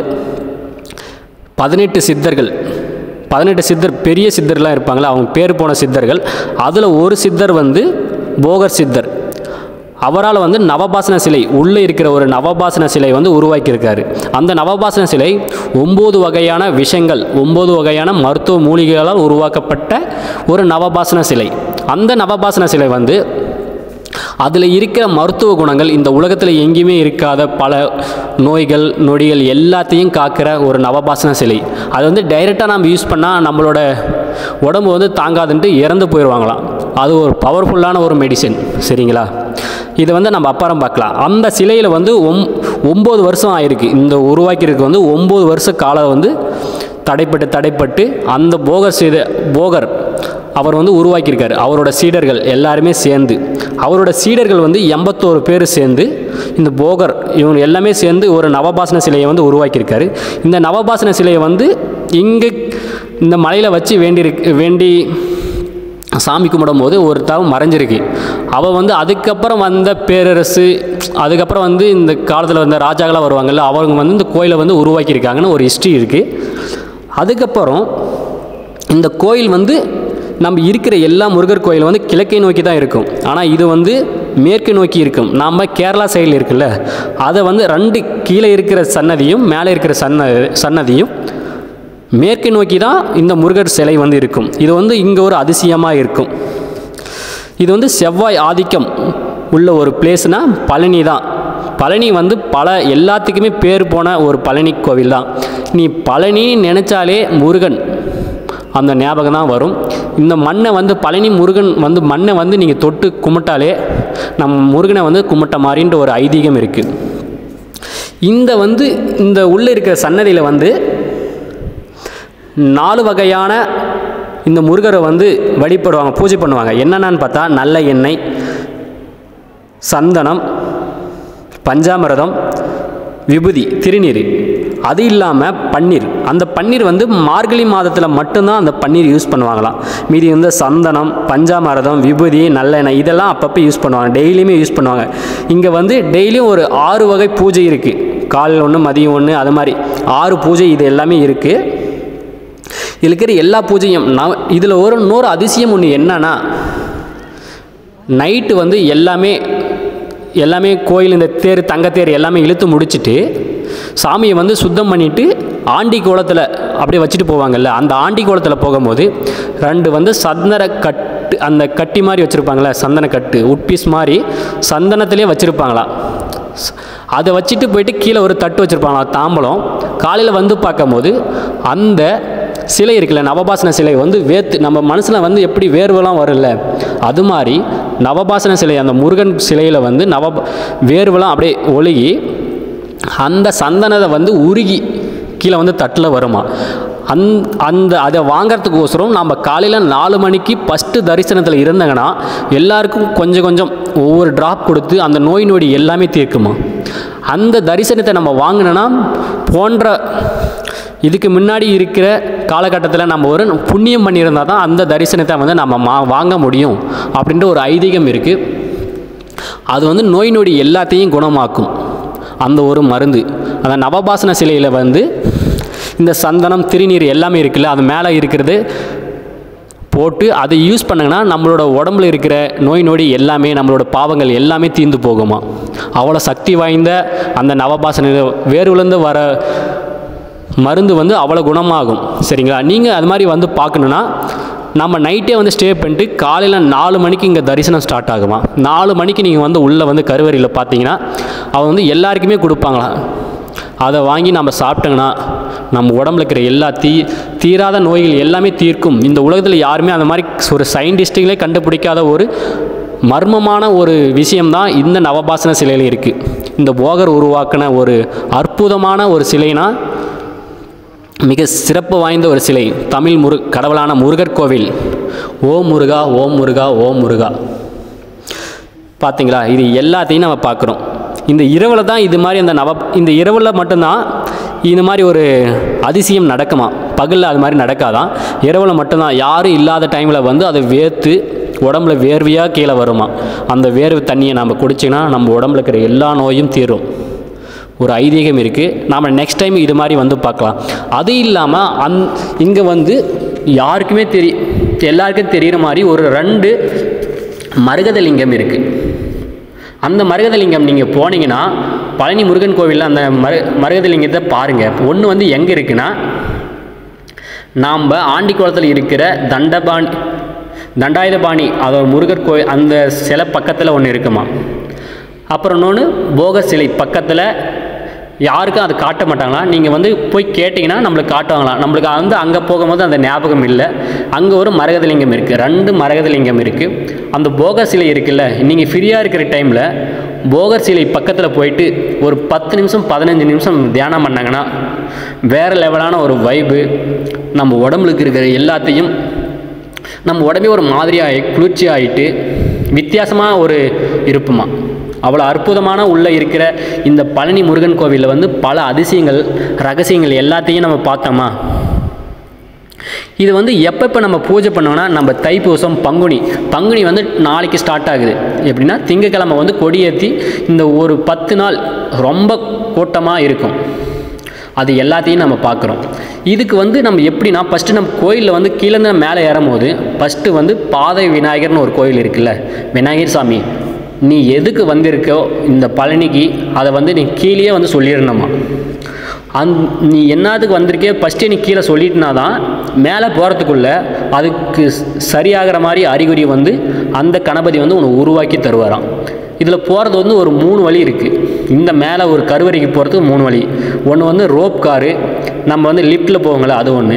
பதினெட்டு சித்தர்கள் பதினெட்டு சித்தர் பெரிய சித்தர்லாம் இருப்பாங்களா, அவங்க பேர் போன சித்தர்கள். அதில் ஒரு சித்தர் வந்து போகர் சித்தர். அவரால் வந்து நவபாசன சிலை உள்ளே இருக்கிற ஒரு நவபாசன சிலை வந்து உருவாக்கியிருக்காரு. அந்த நவபாசன சிலை ஒம்பது வகையான விஷங்கள் ஒம்பது வகையான மருத்துவ மூலிகைகளால் உருவாக்கப்பட்ட ஒரு நவபாசன சிலை. அந்த நவபாசன சிலை வந்து அதில் இருக்கிற மருத்துவ குணங்கள் இந்த உலகத்தில் எங்கேயுமே இருக்காத பல நோய்கள் நொடிகள் எல்லாத்தையும் காக்கிற ஒரு நவபாசன சிலை. அது வந்து டைரெக்டாக நம்ம யூஸ் பண்ணால் நம்மளோட உடம்பு வந்து தாங்காதுன்ட்டு இறந்து போயிடுவாங்களாம். அது ஒரு பவர்ஃபுல்லான ஒரு மெடிசன். சரிங்களா. இதை வந்து நம்ம அப்புறம் பார்க்கலாம். அந்த சிலையில் வந்து ஒம் ஒம்பது வருஷம் ஆயிருக்கு. இந்த உருவாக்கியிருக்கு வந்து ஒம்பது வருஷ காலம் வந்து தடைப்பட்டு தடைப்பட்டு அந்த போகர் செய்த போகர் அவர் வந்து உருவாக்கியிருக்காரு. அவரோட சீடர்கள் எல்லாருமே சேர்ந்து அவரோட சீடர்கள் வந்து எண்பத்தோரு பேர் சேர்ந்து இந்த போகர் இவங்க எல்லாமே சேர்ந்து ஒரு நவபாசன சிலையை வந்து உருவாக்கியிருக்காரு. இந்த நவபாசன சிலையை வந்து இங்கே இந்த மலையில் வச்சு வேண்டி வேண்டி சாமி கும்பிடும் போது ஒரு தவம் மறைஞ்சிருக்கு. அவள் வந்து அதுக்கப்புறம் வந்த பேரரசு அதுக்கப்புறம் வந்து இந்த காலத்தில் வந்த ராஜாக்களாக வருவாங்கள்ல, அவங்க வந்து இந்த கோயிலை வந்து உருவாக்கியிருக்காங்கன்னு ஒரு ஹிஸ்ட்ரி இருக்குது. அதுக்கப்புறம் இந்த கோயில் வந்து நம்ம இருக்கிற எல்லா முருகர் கோயிலும் வந்து கிழக்கை நோக்கி தான் இருக்கும். ஆனால் இது வந்து மேற்கு நோக்கி இருக்கும். நாம் கேரளா சைடில் இருக்குல்ல, அதை வந்து ரெண்டு கீழே இருக்கிற சன்னதியும் மேலே இருக்கிற சன்ன சன்னதியும் மேற்கு நோக்கி தான் இந்த முருகர் சிலை வந்து இருக்கும். இது வந்து இங்கே ஒரு அதிசயமாக இருக்கும். இது வந்து செவ்வாய் ஆதிக்கம் உள்ள ஒரு பிளேஸ்னால் பழனி தான். பழனி வந்து பல எல்லாத்துக்குமே பேர் போன ஒரு பழனி கோவில் தான். நீ பழனி நினச்சாலே முருகன் அந்த ஞாபகம் தான் வரும். இந்த மண்ணை வந்து பழனி முருகன் வந்து மண்ணை வந்து நீங்கள் தொட்டு கும்பிட்டாலே நம்ம முருகனை வந்து கும்பிட்ட மாதிரின்ற ஒரு ஐதீகம் இருக்குது. இந்த வந்து இந்த உள்ளே இருக்கிற சன்னதியில் வந்து நாலு வகையான இந்த முருகரை வந்து வழிபடுவாங்க, பூஜை பண்ணுவாங்க. என்னென்னு பார்த்தா நல்ல எண்ணெய், சந்தனம், பஞ்சாமிரதம், விபூதி, திருநீர், அது இல்லாமல் பன்னீர். அந்த பன்னீர் வந்து மார்கழி மாதத்தில் மட்டும்தான் அந்த பன்னீர் யூஸ் பண்ணுவாங்களாம். மீதி வந்து சந்தனம், பஞ்சாமிரதம், விபூதி, நல்லெண்ணெய் இதெல்லாம் அப்பப்போ யூஸ் பண்ணுவாங்க, டெய்லியுமே யூஸ் பண்ணுவாங்க. இங்கே வந்து டெய்லியும் ஒரு ஆறு வகை பூஜை இருக்குது. காலையில் ஒன்று, மதியம் ஒன்று, அது மாதிரி ஆறு பூஜை இது எல்லாமே இருக்குது. இதில் இருக்கிற எல்லா பூஜையும் நான் இதில் ஒரு இன்னொரு அதிசயம் ஒன்று என்னன்னா, நைட்டு வந்து எல்லாமே எல்லாமே கோயில் இந்த தேர் தங்கத்தேர் எல்லாமே இழுத்து முடிச்சுட்டு சாமியை வந்து சுத்தம் பண்ணிவிட்டு ஆண்டி கோலத்தில் அப்படியே வச்சுட்டு போவாங்கல்ல, அந்த ஆண்டி கோலத்தில் போகும்போது ரெண்டு வந்து சந்தன கட்டு, அந்த கட்டி மாதிரி வச்சுருப்பாங்களே, சந்தன கட்டு உட்பீஸ் மாதிரி சந்தனத்திலே வச்சுருப்பாங்களாம். அதை வச்சுட்டு போயிட்டு கீழே ஒரு தட்டு வச்சுருப்பாங்களா தாம்பலம். காலையில் வந்து பார்க்கும்போது அந்த சிலை இருக்குல்ல, நவபாசன சிலை வந்து வேத்து நம்ம மனசில் வந்து எப்படி வேர்வெல்லாம் வரும்ல, அது மாதிரி நவபாசன சிலை அந்த முருகன் சிலையில் வந்து நவ வேர்வெல்லாம் அப்படியே ஒழுகி அந்த சந்தனத்தை வந்து உருகி கீழே வந்து தட்டில் வருமா. அந் அந்த அதை வாங்கிறதுக்கோசரம் நம்ம காலையில் நாலு மணிக்கு ஃபஸ்ட்டு தரிசனத்தில் இருந்தாங்கன்னா எல்லாருக்கும் கொஞ்சம் கொஞ்சம் ஒவ்வொரு ட்ராப் கொடுத்து அந்த நோய் நொடி எல்லாமே தீர்க்குமா. அந்த தரிசனத்தை நம்ம வாங்கினோன்னா போன்ற இதுக்கு முன்னாடி இருக்கிற காலகட்டத்தில் நம்ம ஒரு புண்ணியம் பண்ணியிருந்தால் தான் அந்த தரிசனத்தை வந்து நம்ம மா வாங்க முடியும் அப்படின்ற ஒரு ஐதீகம் இருக்குது. அது வந்து நோய் நொடி எல்லாத்தையும் குணமாக்கும் அந்த ஒரு மருந்து. அந்த நவபாசன சிலையில் வந்து இந்த சந்தனம், திருநீர் எல்லாமே இருக்குல்ல, அது மேலே இருக்கிறது போட்டு அதை யூஸ் பண்ணுங்கன்னா நம்மளோட உடம்புல இருக்கிற நோய் நொடி எல்லாமே, நம்மளோட பாவங்கள் எல்லாமே தீர்ந்து போகுமா. அவ்வளோ சக்தி வாய்ந்த அந்த நவபாசன வேர்விலேருந்து வர மருந்து வந்து அவ்வளோ குணமாகும். சரிங்களா? நீங்கள் அது மாதிரி வந்து பார்க்கணுன்னா நம்ம நைட்டே வந்து ஸ்டே பண்ணிட்டு காலையில் நாலு மணிக்கு இங்கே தரிசனம் ஸ்டார்ட் ஆகுமா. நாலு மணிக்கு நீங்கள் வந்து உள்ளே வந்து கருவறையில் பார்த்தீங்கன்னா அவன் வந்து எல்லாருக்குமே கொடுப்பாங்களாம். அதை வாங்கி நம்ம சாப்பிட்டோங்கன்னா நம்ம உடம்புல இருக்கிற எல்லா தீ தீராத நோய்கள் எல்லாமே தீர்க்கும். இந்த உலகத்தில் யாருமே அந்த மாதிரி ஒரு சயின்டிஸ்ட்டுகளே கண்டுபிடிக்காத ஒரு மர்மமான ஒரு விஷயம்தான் இந்த நவபாசன சிலையில் இருக்குது. இந்த போகர் உருவாக்கின ஒரு அற்புதமான ஒரு சிலைனா மிக சிறப்பு வாய்ந்த ஒரு சிலை. தமிழ் முரு கடவுளான முருகர் கோவில். ஓம் முருகா, ஓம் முருகா, ஓம் முருகா. பார்த்தீங்களா? இது எல்லாத்தையும் நம்ம பார்க்குறோம். இந்த இரவில் தான் இது மாதிரி அந்த நவ இந்த இரவில் மட்டும்தான் இந்த மாதிரி ஒரு அதிசயம் நடக்குமா. பகலில் அது மாதிரி நடக்காதான். இரவில் மட்டும்தான் யாரும் இல்லாத டைமில் வந்து அதை வேர்த்து உடம்புல வேர்வையாக கீழே வருமா. அந்த வேர்வை தண்ணியை நம்ம குடிச்சிங்கன்னா நம்ம உடம்புல இருக்கிற எல்லா நோயும் தீரும். ஒரு ஐதீகம் இருக்குது. நாம் நெக்ஸ்ட் டைம் இது மாதிரி வந்து பார்க்கலாம். அது இல்லாமல் அந் இங்கே வந்து யாருக்குமே தெரி எல்லாருக்கும் தெரிகிற மாதிரி ஒரு ரெண்டு மரகதலிங்கம் இருக்குது. அந்த மரகதலிங்கம் நீங்கள் போனீங்கன்னா பழனி முருகன் கோவிலில் அந்த மரு மரகதலிங்கத்தை பாருங்கள். ஒன்று வந்து எங்கே இருக்குன்னா நாம் ஆண்டிக்குளத்தில் இருக்கிற தண்டபாணி தண்டாயுதபாணி அதோட முருகர் கோவில் அந்த சிலை பக்கத்தில் ஒன்று இருக்குமா. அப்புறம் இன்னொன்று போகர் சிலை பக்கத்தில் யாருக்கும் அது காட்ட மாட்டாங்களாம். நீங்கள் வந்து போய் கேட்டிங்கன்னா நம்மளுக்கு காட்டுவாங்களாம். நம்மளுக்கு வந்து அங்கே போகும்போது அந்த ஞாபகம் இல்லை. அங்கே ஒரு மரகதலிங்கம் இருக்குது, ரெண்டு மரகதலிங்கம் இருக்குது. அந்த போகர் சிலை இருக்குல்ல, நீங்கள் ஃப்ரீயாக இருக்கிற டைமில் போகர் சிலை பக்கத்தில் போயிட்டு ஒரு பத்து நிமிஷம் பதினஞ்சு நிமிஷம் தியானம் பண்ணாங்கன்னா வேறு லெவலான ஒரு வைப்பு. நம்ம உடம்புக்கு இருக்கிற எல்லாத்தையும் நம்ம உடம்பே ஒரு மாதிரியாக குளிர்ச்சி ஆகிட்டு வித்தியாசமாக ஒரு இருப்புமா. அவ்வளோ அற்புதமான உள்ளே இருக்கிற இந்த பழனி முருகன் கோவிலில் வந்து பல அதிசயங்கள் ரகசியங்கள் எல்லாத்தையும் நம்ம பார்த்தோமா. இது வந்து எப்பப்போ நம்ம பூஜை பண்ணோம்னா நம்ம தைப்பூசம், பங்குனி பங்குனி வந்து நாளைக்கு ஸ்டார்ட் ஆகுது. எப்படின்னா திங்கக்கிழமை வந்து கொடியேற்றி இந்த ஒரு பத்து நாள் ரொம்ப கூட்டமாக இருக்கும். அது எல்லாத்தையும் நம்ம பார்க்குறோம். இதுக்கு வந்து நம்ம எப்படின்னா ஃபஸ்ட்டு நம்ம கோயிலில் வந்து கீழேருந்து மேலே ஏறும் போது ஃபஸ்ட்டு வந்து பாதை விநாயகர்னு ஒரு கோயில் இருக்குல்ல, விநாயகர் சாமி நீ எதுக்கு வந்திருக்கோ இந்த பழனிக்கு அதை வந்து நீ கீழே வந்து சொல்லிடணுமா. அந் நீ என்னத்துக்கு வந்திருக்கே ஃபஸ்ட்டே நீ கீழே சொல்லிட்டுனா தான் மேலே போகிறதுக்குள்ளே அதுக்கு சரியாகிற மாதிரி அறிகுறி வந்து அந்த கணபதி வந்து உன்னை உருவாக்கி தருவாராம். இதில் போகிறது வந்து ஒரு மூணு வழி இருக்குது. இந்த மேலே ஒரு கருவறைக்கு போகிறதுக்கு மூணு வழி. ஒன்று வந்து ரோப் காரு, நம்ம வந்து லிஃப்ட்டில் போவோங்களே அது ஒன்று.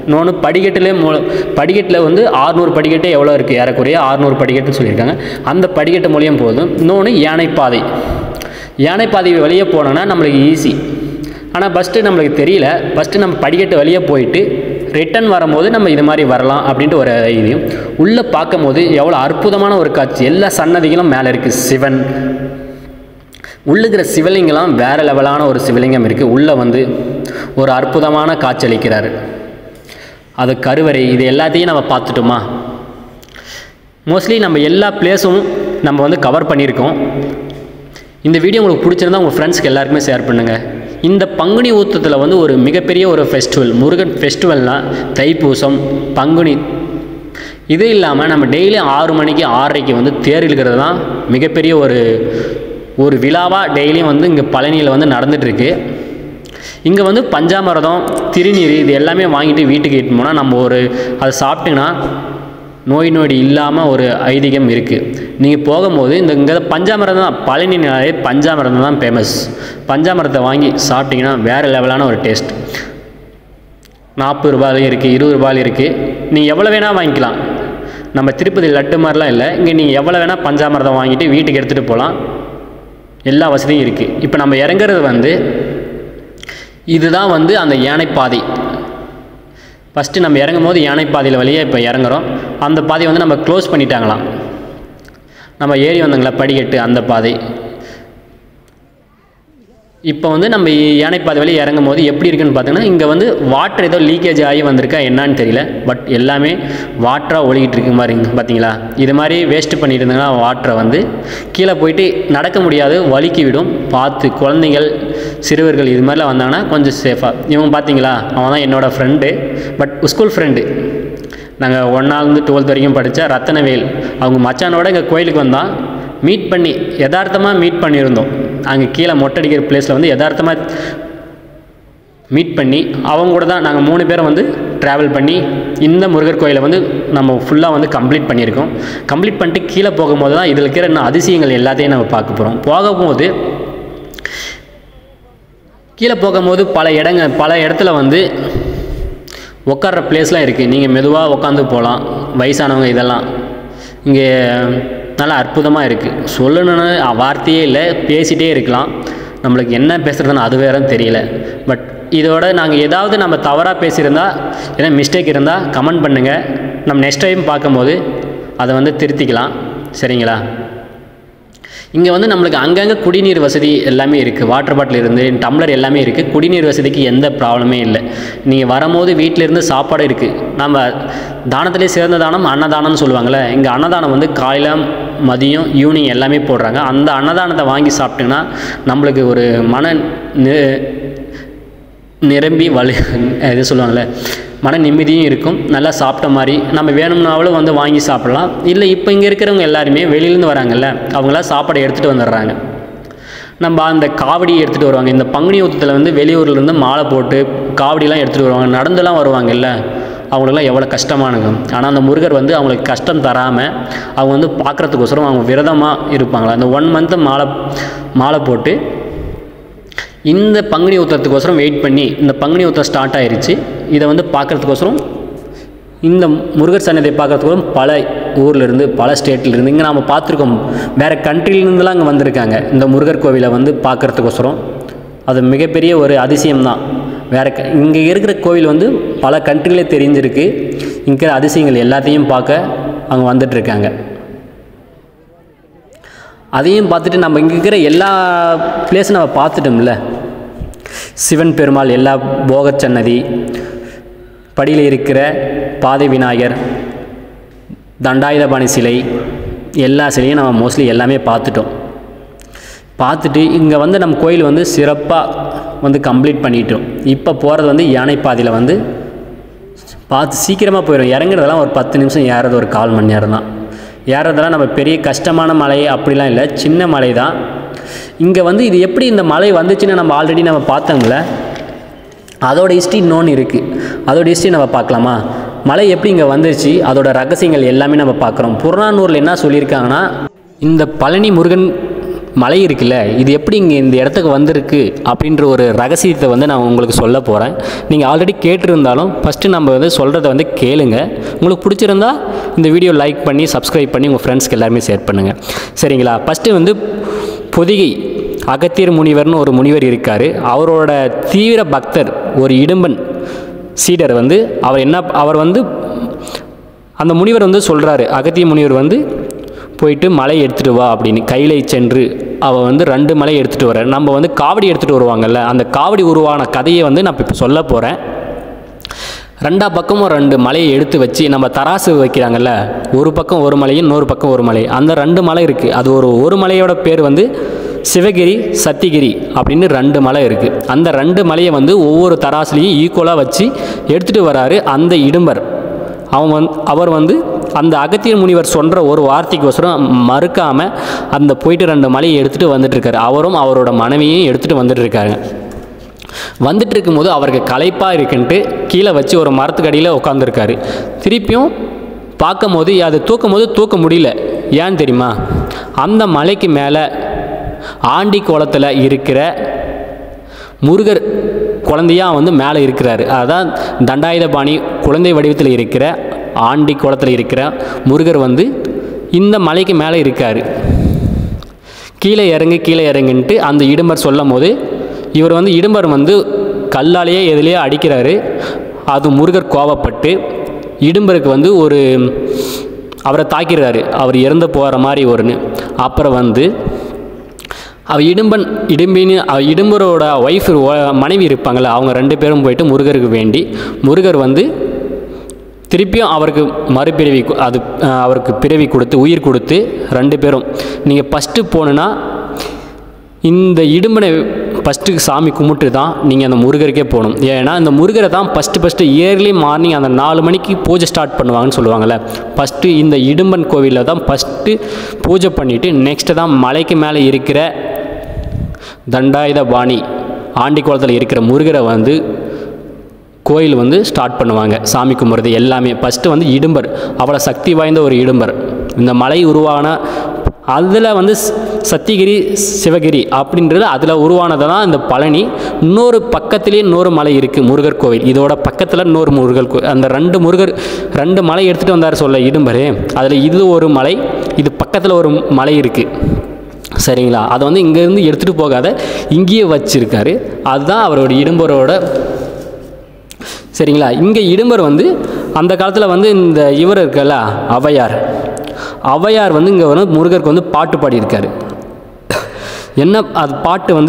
இன்னொன்று படிக்கட்டிலே மூ படிக்கட்டில் வந்து ஆறுநூறு படிக்கட்டு எவ்வளோ இருக்குது, ஏறக்குறைய ஆறுநூறு படிக்கட்டுன்னு சொல்லியிருக்காங்க. அந்த படிக்கட்டு மூலியம் போதும். இன்னொன்று யானைப்பாதை. யானைப்பாதை வழியே போனோன்னா நம்மளுக்கு ஈஸி. ஆனால் ஃபஸ்ட்டு நம்மளுக்கு தெரியல. ஃபஸ்ட்டு நம்ம படிக்கட்டு வழியே போயிட்டு ரிட்டன் வரும்போது நம்ம இது மாதிரி வரலாம் அப்படின்ட்டு ஒரு ஐடியும். உள்ளே பார்க்கும்போது எவ்வளோ அற்புதமான ஒரு காட்சி. எல்லா சன்னதிகளும் மேலே இருக்குது. சிவன் உள்ளுக்கிற சிவலிங்கெல்லாம் வேறு லெவலான ஒரு சிவலிங்கம் இருக்குது. உள்ளே வந்து ஒரு அற்புதமான காட்சி அளிக்கிறாரு. அது கருவறை. இது எல்லாத்தையும் நம்ம பார்த்துட்டோமா? மோஸ்ட்லி நம்ம எல்லா பிளேஸும் நம்ம வந்து கவர் பண்ணியிருக்கோம். இந்த வீடியோ உங்களுக்கு பிடிச்சிருந்தா உங்கள் ஃப்ரெண்ட்ஸ்க்கு எல்லாருக்குமே ஷேர் பண்ணுங்கள். இந்த பங்குனி ஊத்தத்தில் வந்து ஒரு மிகப்பெரிய ஒரு ஃபெஸ்டிவல், முருகன் ஃபெஸ்டிவல்னால் தைப்பூசம், பங்குனி. இது இல்லாமல் நம்ம டெய்லி ஆறு மணிக்கு ஆறரைக்கு வந்து தேர் இழுக்கிறது தான் மிகப்பெரிய ஒரு ஒரு விழாவாக டெய்லியும் வந்து இங்கே பழனியில் வந்து நடந்துகிட்ருக்கு. இங்கே வந்து பஞ்சாமிர்தம், திருநீர் இது எல்லாமே வாங்கிட்டு வீட்டுக்கு இட்டு போனால் நம்ம ஒரு அதை சாப்பிட்டிங்கன்னா நோய் நொடி இல்லாமல் ஒரு ஐதீகம் இருக்குது. நீங்கள் போகும்போது இந்த இங்கே பஞ்சாமிர்தம் தான், பழனினாலே பஞ்சாமிர்தம் தான் ஃபேமஸ். பஞ்சாமிரத்தை வாங்கி சாப்பிட்டிங்கன்னா வேறு லெவலான ஒரு டேஸ்ட். நாற்பது ரூபாயிலும் இருக்குது, இருபது ரூபாயிலும் இருக்குது. நீங்கள் எவ்வளோ வேணால் வாங்கிக்கலாம். நம்ம திருப்பதி லட்டு மாதிரிலாம் இல்லை. இங்கே நீங்கள் எவ்வளோ வேணால் பஞ்சாமிர்தம் வாங்கிட்டு வீட்டுக்கு எடுத்துகிட்டு போகலாம். எல்லா வசதியும் இருக்குது. இப்போ நம்ம இறங்குறது வந்து இதுதான் வந்து அந்த யானைப்பாதை. ஃபஸ்ட்டு நம்ம இறங்கும் போது யானைப்பாதையில் வழியே இப்போ இறங்குறோம். அந்த பாதையை வந்து நம்ம க்ளோஸ் பண்ணிட்டாங்களாம். நம்ம ஏறி வந்தோங்களா படிக்கட்டு, அந்த பாதை. இப்போ வந்து நம்ம யானைப்பாதை வழியே இறங்கும் போது எப்படி இருக்குன்னு பார்த்தீங்கன்னா, இங்கே வந்து வாட்டர் ஏதோ லீக்கேஜ் ஆகி வந்திருக்கா என்னான்னு தெரியல. பட் எல்லாமே வாட்டராக ஒழுகிட்டு இருக்கு மாதிரி பார்த்தீங்களா? இது மாதிரி வேஸ்ட்டு பண்ணிட்டு இருந்தாங்கன்னா வாட்டரை வந்து கீழே போயிட்டு நடக்க முடியாது, வலிக்கி விடும். பார்த்து குழந்தைகள், சிறுவர்கள் இது மாதிரிலாம் வந்தாங்கன்னா கொஞ்சம் சேஃபாக. இவங்க பார்த்தீங்களா, அவன் தான் என்னோடய ஃப்ரெண்டு. But school friend. நாங்கள் ஒன்றாவது டுவெல்த் வரைக்கும் படித்த ரத்தனவேல். அவங்க மச்சானோட இங்கே கோயிலுக்கு வந்தான். மீட் பண்ணி யதார்த்தமாக மீட் பண்ணியிருந்தோம். அங்கே கீழே மொட்டடிக்கிற பிளேஸில் வந்து யதார்த்தமாக மீட் பண்ணி அவங்க கூட தான் நாங்கள் மூணு பேரும் வந்து ட்ராவல் பண்ணி இந்த முருகர் கோயிலை வந்து நம்ம ஃபுல்லாக வந்து கம்ப்ளீட் பண்ணியிருக்கோம். கம்ப்ளீட் பண்ணிட்டு கீழே போகும்போது தான் இதில் இருக்கிற இன்னும் அதிசயங்கள் எல்லாத்தையும் நம்ம பார்க்க போகிறோம். போகும்போது கீழே போகும்போது பல இடங்க பல இடத்துல வந்து உட்கார்ற பிளேஸ்லாம் இருக்குது. நீங்கள் மெதுவாக உட்காந்து போகலாம். வயசானவங்க இதெல்லாம் இங்கே நல்லா அற்புதமாக இருக்குது. சொல்லணுன்னு வார்த்தையே இல்லை, பேசிகிட்டே இருக்கலாம். நம்மளுக்கு என்ன பேசுகிறதுன்னு அது வேறும் தெரியல. பட் இதோட நாங்கள் ஏதாவது நம்ம தவறாக பேசியிருந்தால், ஏன்னா மிஸ்டேக் இருந்தால் கமெண்ட் பண்ணுங்கள். நம்ம நெக்ஸ்ட் டைம் பார்க்கும்போது அதை வந்து திருத்திக்கலாம். சரிங்களா? இங்கே வந்து நம்மளுக்கு அங்கங்கே குடிநீர் வசதி எல்லாமே இருக்குது. வாட்டர் பாட்டில் இருந்து டம்ளர் எல்லாமே இருக்குது. குடிநீர் வசதிக்கு எந்த ப்ராப்ளமே இல்லை. நீங்கள் வரும்போது வீட்டிலேருந்து சாப்பாடு இருக்குது. நம்ம தானத்திலே சிறந்த தானம் அன்னதானம்னு சொல்லுவாங்கள்ல. இங்கே அன்னதானம் வந்து காலையில், மதியம், ஈவினிங் எல்லாமே போடுறாங்க. அந்த அன்னதானத்தை வாங்கி சாப்பிட்டிங்கன்னா நம்மளுக்கு ஒரு மன நிரம்பி வலி இது சொல்லுவாங்கள்ல, மன நிம்மதியும் இருக்கும். நல்லா சாப்பிட்ட மாதிரி நம்ம வேணும்னாலும் வந்து வாங்கி சாப்பிட்லாம். இல்லை இப்போ இங்கே இருக்கிறவங்க எல்லாருமே வெளியிலேருந்து வராங்கல்ல, அவங்களாம் சாப்பாடை எடுத்துகிட்டு வந்துடுறாங்க. நம்ம அந்த காவடி எடுத்துகிட்டு வருவாங்க. இந்த பங்குனி ஊத்தத்தில் வந்து வெளியூர்லேருந்து மாலை போட்டு காவடிலாம் எடுத்துகிட்டு வருவாங்க. நடந்துலாம் வருவாங்கல்ல, அவங்களுக்குலாம் எவ்வளோ கஷ்டமானது. ஆனால் அந்த முருகர் வந்து அவங்களுக்கு கஷ்டம் தராமல் அவங்க வந்து பார்க்குறதுக்கோசரம் அவங்க விரதமாக இருப்பாங்களா. அந்த ஒன் மந்த்து மாலை மாலை போட்டு இந்த பங்குனி ஊற்றத்துக்கோசரம் வெயிட் பண்ணி, இந்த பங்குனி ஊற்றம் ஸ்டார்ட் ஆயிடுச்சு. இதை வந்து பார்க்குறதுக்கோசரம், இந்த முருகர் சன்னதியை பார்க்குறதுக்கோசரம் பல ஊர்லேருந்து, பல ஸ்டேட்லேருந்து, இங்கே நாம் பார்த்துருக்கோம், வேறு கண்ட்ரிலேருந்துலாம் இங்கே வந்திருக்காங்க இந்த முருகர் கோவிலை வந்து பார்க்குறதுக்கோசரம். அது மிகப்பெரிய ஒரு அதிசயம்தான். வேறு க இங்கே இருக்கிற கோவில் வந்து பல கண்ட்ரிலே தெரிஞ்சிருக்கு. இங்கே அதிசயங்கள் எல்லாத்தையும் பார்க்க அவங்க வந்துட்டுருக்காங்க. அதையும் பார்த்துட்டு நம்ம இங்கே இருக்கிற எல்லா பிளேஸும் நம்ம பார்த்துட்டோம்ல. சிவன் பெருமாள், எல்லா போகச்சன்னதி, படியில் இருக்கிற பாதை விநாயகர், தண்டாயுதபாணி சிலை, எல்லா சிலையும் நம்ம மோஸ்ட்லி எல்லாமே பார்த்துட்டோம். பார்த்துட்டு இங்கே வந்து நம்ம கோயில் வந்து சிறப்பாக வந்து கம்ப்ளீட் பண்ணிட்டோம். இப்போ போகிறது வந்து யானைப்பாதையில் வந்து பார்த்து சீக்கிரமாக போயிடும். இறங்குறதெல்லாம் ஒரு பத்து நிமிஷம், ஏறது ஒரு கால் மணி நேரம் தான். ஏறதெல்லாம் நம்ம பெரிய கஷ்டமான மலை அப்படிலாம் இல்லை, சின்ன மலை தான். இங்கே வந்து இது எப்படி இந்த மலை வந்துச்சுன்னு நம்ம ஆல்ரெடி நம்ம பார்த்தோம்ல, அதோட ஹிஸ்ட்ரி இன்னொன்று இருக்குது. அதோட ஹிஸ்ட்ரி நம்ம பார்க்கலாமா? மலை எப்படி இங்கே வந்துருச்சு, அதோட ரகசியங்கள் எல்லாமே நம்ம பார்க்குறோம். புறநானூரில் என்ன சொல்லியிருக்காங்கன்னா, இந்த பழனி முருகன் மலை இருக்குல்ல, இது எப்படி இங்கே இந்த இடத்துக்கு வந்திருக்கு அப்படின்ற ஒரு ரகசியத்தை வந்து நான் உங்களுக்கு சொல்ல போகிறேன். நீங்கள் ஆல்ரெடி கேட்டிருந்தாலும் ஃபஸ்ட்டு நம்ம வந்து சொல்கிறத வந்து கேளுங்க. உங்களுக்கு பிடிச்சிருந்தா இந்த வீடியோ லைக் பண்ணி சப்ஸ்கிரைப் பண்ணி உங்கள் ஃப்ரெண்ட்ஸ்க்கு எல்லாருமே ஷேர் பண்ணுங்கள். சரிங்களா? ஃபஸ்ட்டு வந்து பொதிகை அகத்தியர் முனிவர்னு ஒரு முனிவர் இருக்கார். அவரோட தீவிர பக்தர் ஒரு இடும்பன் சீடர் வந்து அவர் என்ன அவர் வந்து அந்த முனிவர் வந்து சொல்கிறாரு, அகத்திய முனிவர் வந்து போயிட்டு மலை எடுத்துகிட்டு வா அப்படின்னு கையிலை சென்று அவள் வந்து ரெண்டு மலை எடுத்துகிட்டு வர. நம்ம வந்து காவடி எடுத்துகிட்டு வருவாங்கள்ல, அந்த காவடி உருவான கதையை வந்து நான் இப்போ சொல்ல போகிறேன். ரெண்டா பக்கமும் ரெண்டு மலையை எடுத்து வச்சு நம்ம தராசு வைக்கிறாங்கல்ல, ஒரு பக்கம் ஒரு மலையும் இன்னொரு பக்கம் ஒரு மலை, அந்த ரெண்டு மலை இருக்குது. அது ஒரு ஒரு மலையோட பேர் வந்து சிவகிரி சத்திகிரி அப்படின்னு ரெண்டு மலை இருக்குது. அந்த ரெண்டு மலையை வந்து ஒவ்வொரு தராசுலேயும் ஈக்குவலாக வச்சு எடுத்துகிட்டு வராரு அந்த இடும்பர். அவன் வந் அவர் வந்து அந்த அகத்தியர் முனிவர் சொல்கிற ஒரு வார்த்தைக்கோசரம் மறுக்காமல் அந்த போயிட்டு ரெண்டு மலையை எடுத்துகிட்டு வந்துட்டுருக்காரு. அவரும் அவரோட மனைவியையும் எடுத்துகிட்டு வந்துட்டுருக்காரு. வந்துட்டு இருக்கும்போது அவருக்கு களைப்பாக இருக்குன்ட்டு கீழே வச்சு ஒரு மரத்துக்கடியில் உட்காந்துருக்காரு. திருப்பியும் பார்க்கும் போது அது தூக்கும் போது தூக்க முடியல. ஏன்னு தெரியுமா? அந்த மலைக்கு மேலே ஆண்டி குளத்தில் இருக்கிற முருகர் குழந்தையாக வந்து மேலே இருக்கிறாரு. அதான் தண்டாயுதபாணி குழந்தை வடிவத்தில் இருக்கிற ஆண்டி குளத்தில் இருக்கிற முருகர் வந்து இந்த மலைக்கு மேலே இருக்கார். கீழே இறங்கு கீழே இறங்குன்ட்டு அந்த இடும்பர் சொல்லும் போது இவர் வந்து இடும்பர் வந்து கல்லாலேயே எதுலேயே அடிக்கிறாரு. அது முருகர் கோபப்பட்டு இடும்பருக்கு வந்து ஒரு அவரை தாக்கிறாரு. அவர் இறந்து போகிற மாதிரி ஒருன்னு. அப்புறம் வந்து அவ இடும்பன் இடும்பின்னு இடும்பரோட ஒய்ஃப் மனைவி இருப்பாங்களே, அவங்க ரெண்டு பேரும் போயிட்டு முருகருக்கு வேண்டி முருகர் வந்து திருப்பியும் அவருக்கு மறுபிறவி அது அவருக்கு பிறவி கொடுத்து உயிர் கொடுத்து ரெண்டு பேரும் நீங்கள் ஃபஸ்ட்டு போகணுன்னா இந்த இடும்பனை ஃபஸ்ட்டுக்கு சாமி கும்பிட்டு தான் நீங்கள் அந்த முருகருக்கே போகணும். ஏன்னா இந்த முருகரை தான் ஃபஸ்ட்டு ஃபஸ்ட்டு இயர்லி மார்னிங் அந்த நாலு மணிக்கு பூஜை ஸ்டார்ட் பண்ணுவாங்கன்னு சொல்லுவாங்கள்ல. ஃபஸ்ட்டு இந்த இடும்பன் கோவிலில் தான் ஃபஸ்ட்டு பூஜை பண்ணிவிட்டு நெக்ஸ்ட்டு தான் மலைக்கு மேலே இருக்கிற தண்டாயுதபாணி ஆண்டி குளத்தில் இருக்கிற முருகரை வந்து கோயில் வந்து ஸ்டார்ட் பண்ணுவாங்க. சாமி கும்பிட்றது எல்லாமே ஃபஸ்ட்டு வந்து இடும்பர், அவ்வளோ சக்தி வாய்ந்த ஒரு இடும்பர். இந்த மலை உருவான அதில் வந்து சத்திகிரி சிவகிரி அப்படின்றது அதில் உருவானது தான் இந்த பழனி. இன்னொரு பக்கத்துலேயே இன்னொரு மலை இருக்குது முருகர் கோவில். இதோட பக்கத்தில் இன்னொரு முருகர் கோவில். அந்த ரெண்டு முருகர் ரெண்டு மலை எடுத்துகிட்டு வந்தார் சொல்ல இடும்பர். அதில் இது ஒரு மலை, இது பக்கத்தில் ஒரு மலை இருக்குது. சரிங்களா? அதை வந்து இங்கேருந்து எடுத்துகிட்டு போகாத இங்கேயே வச்சுருக்காரு. அதுதான் அவரோட இடும்பரோட. சரிங்களா? இங்கே இடும்பர் வந்து அந்த காலத்தில் வந்து இந்த இவர் இருக்கல ஔவையார், ஔவையார் வந்து இங்கே வந்து முருகருக்கு வந்து பாட்டு பாடியிருக்காரு. என்ன அது பாட்டு வந்து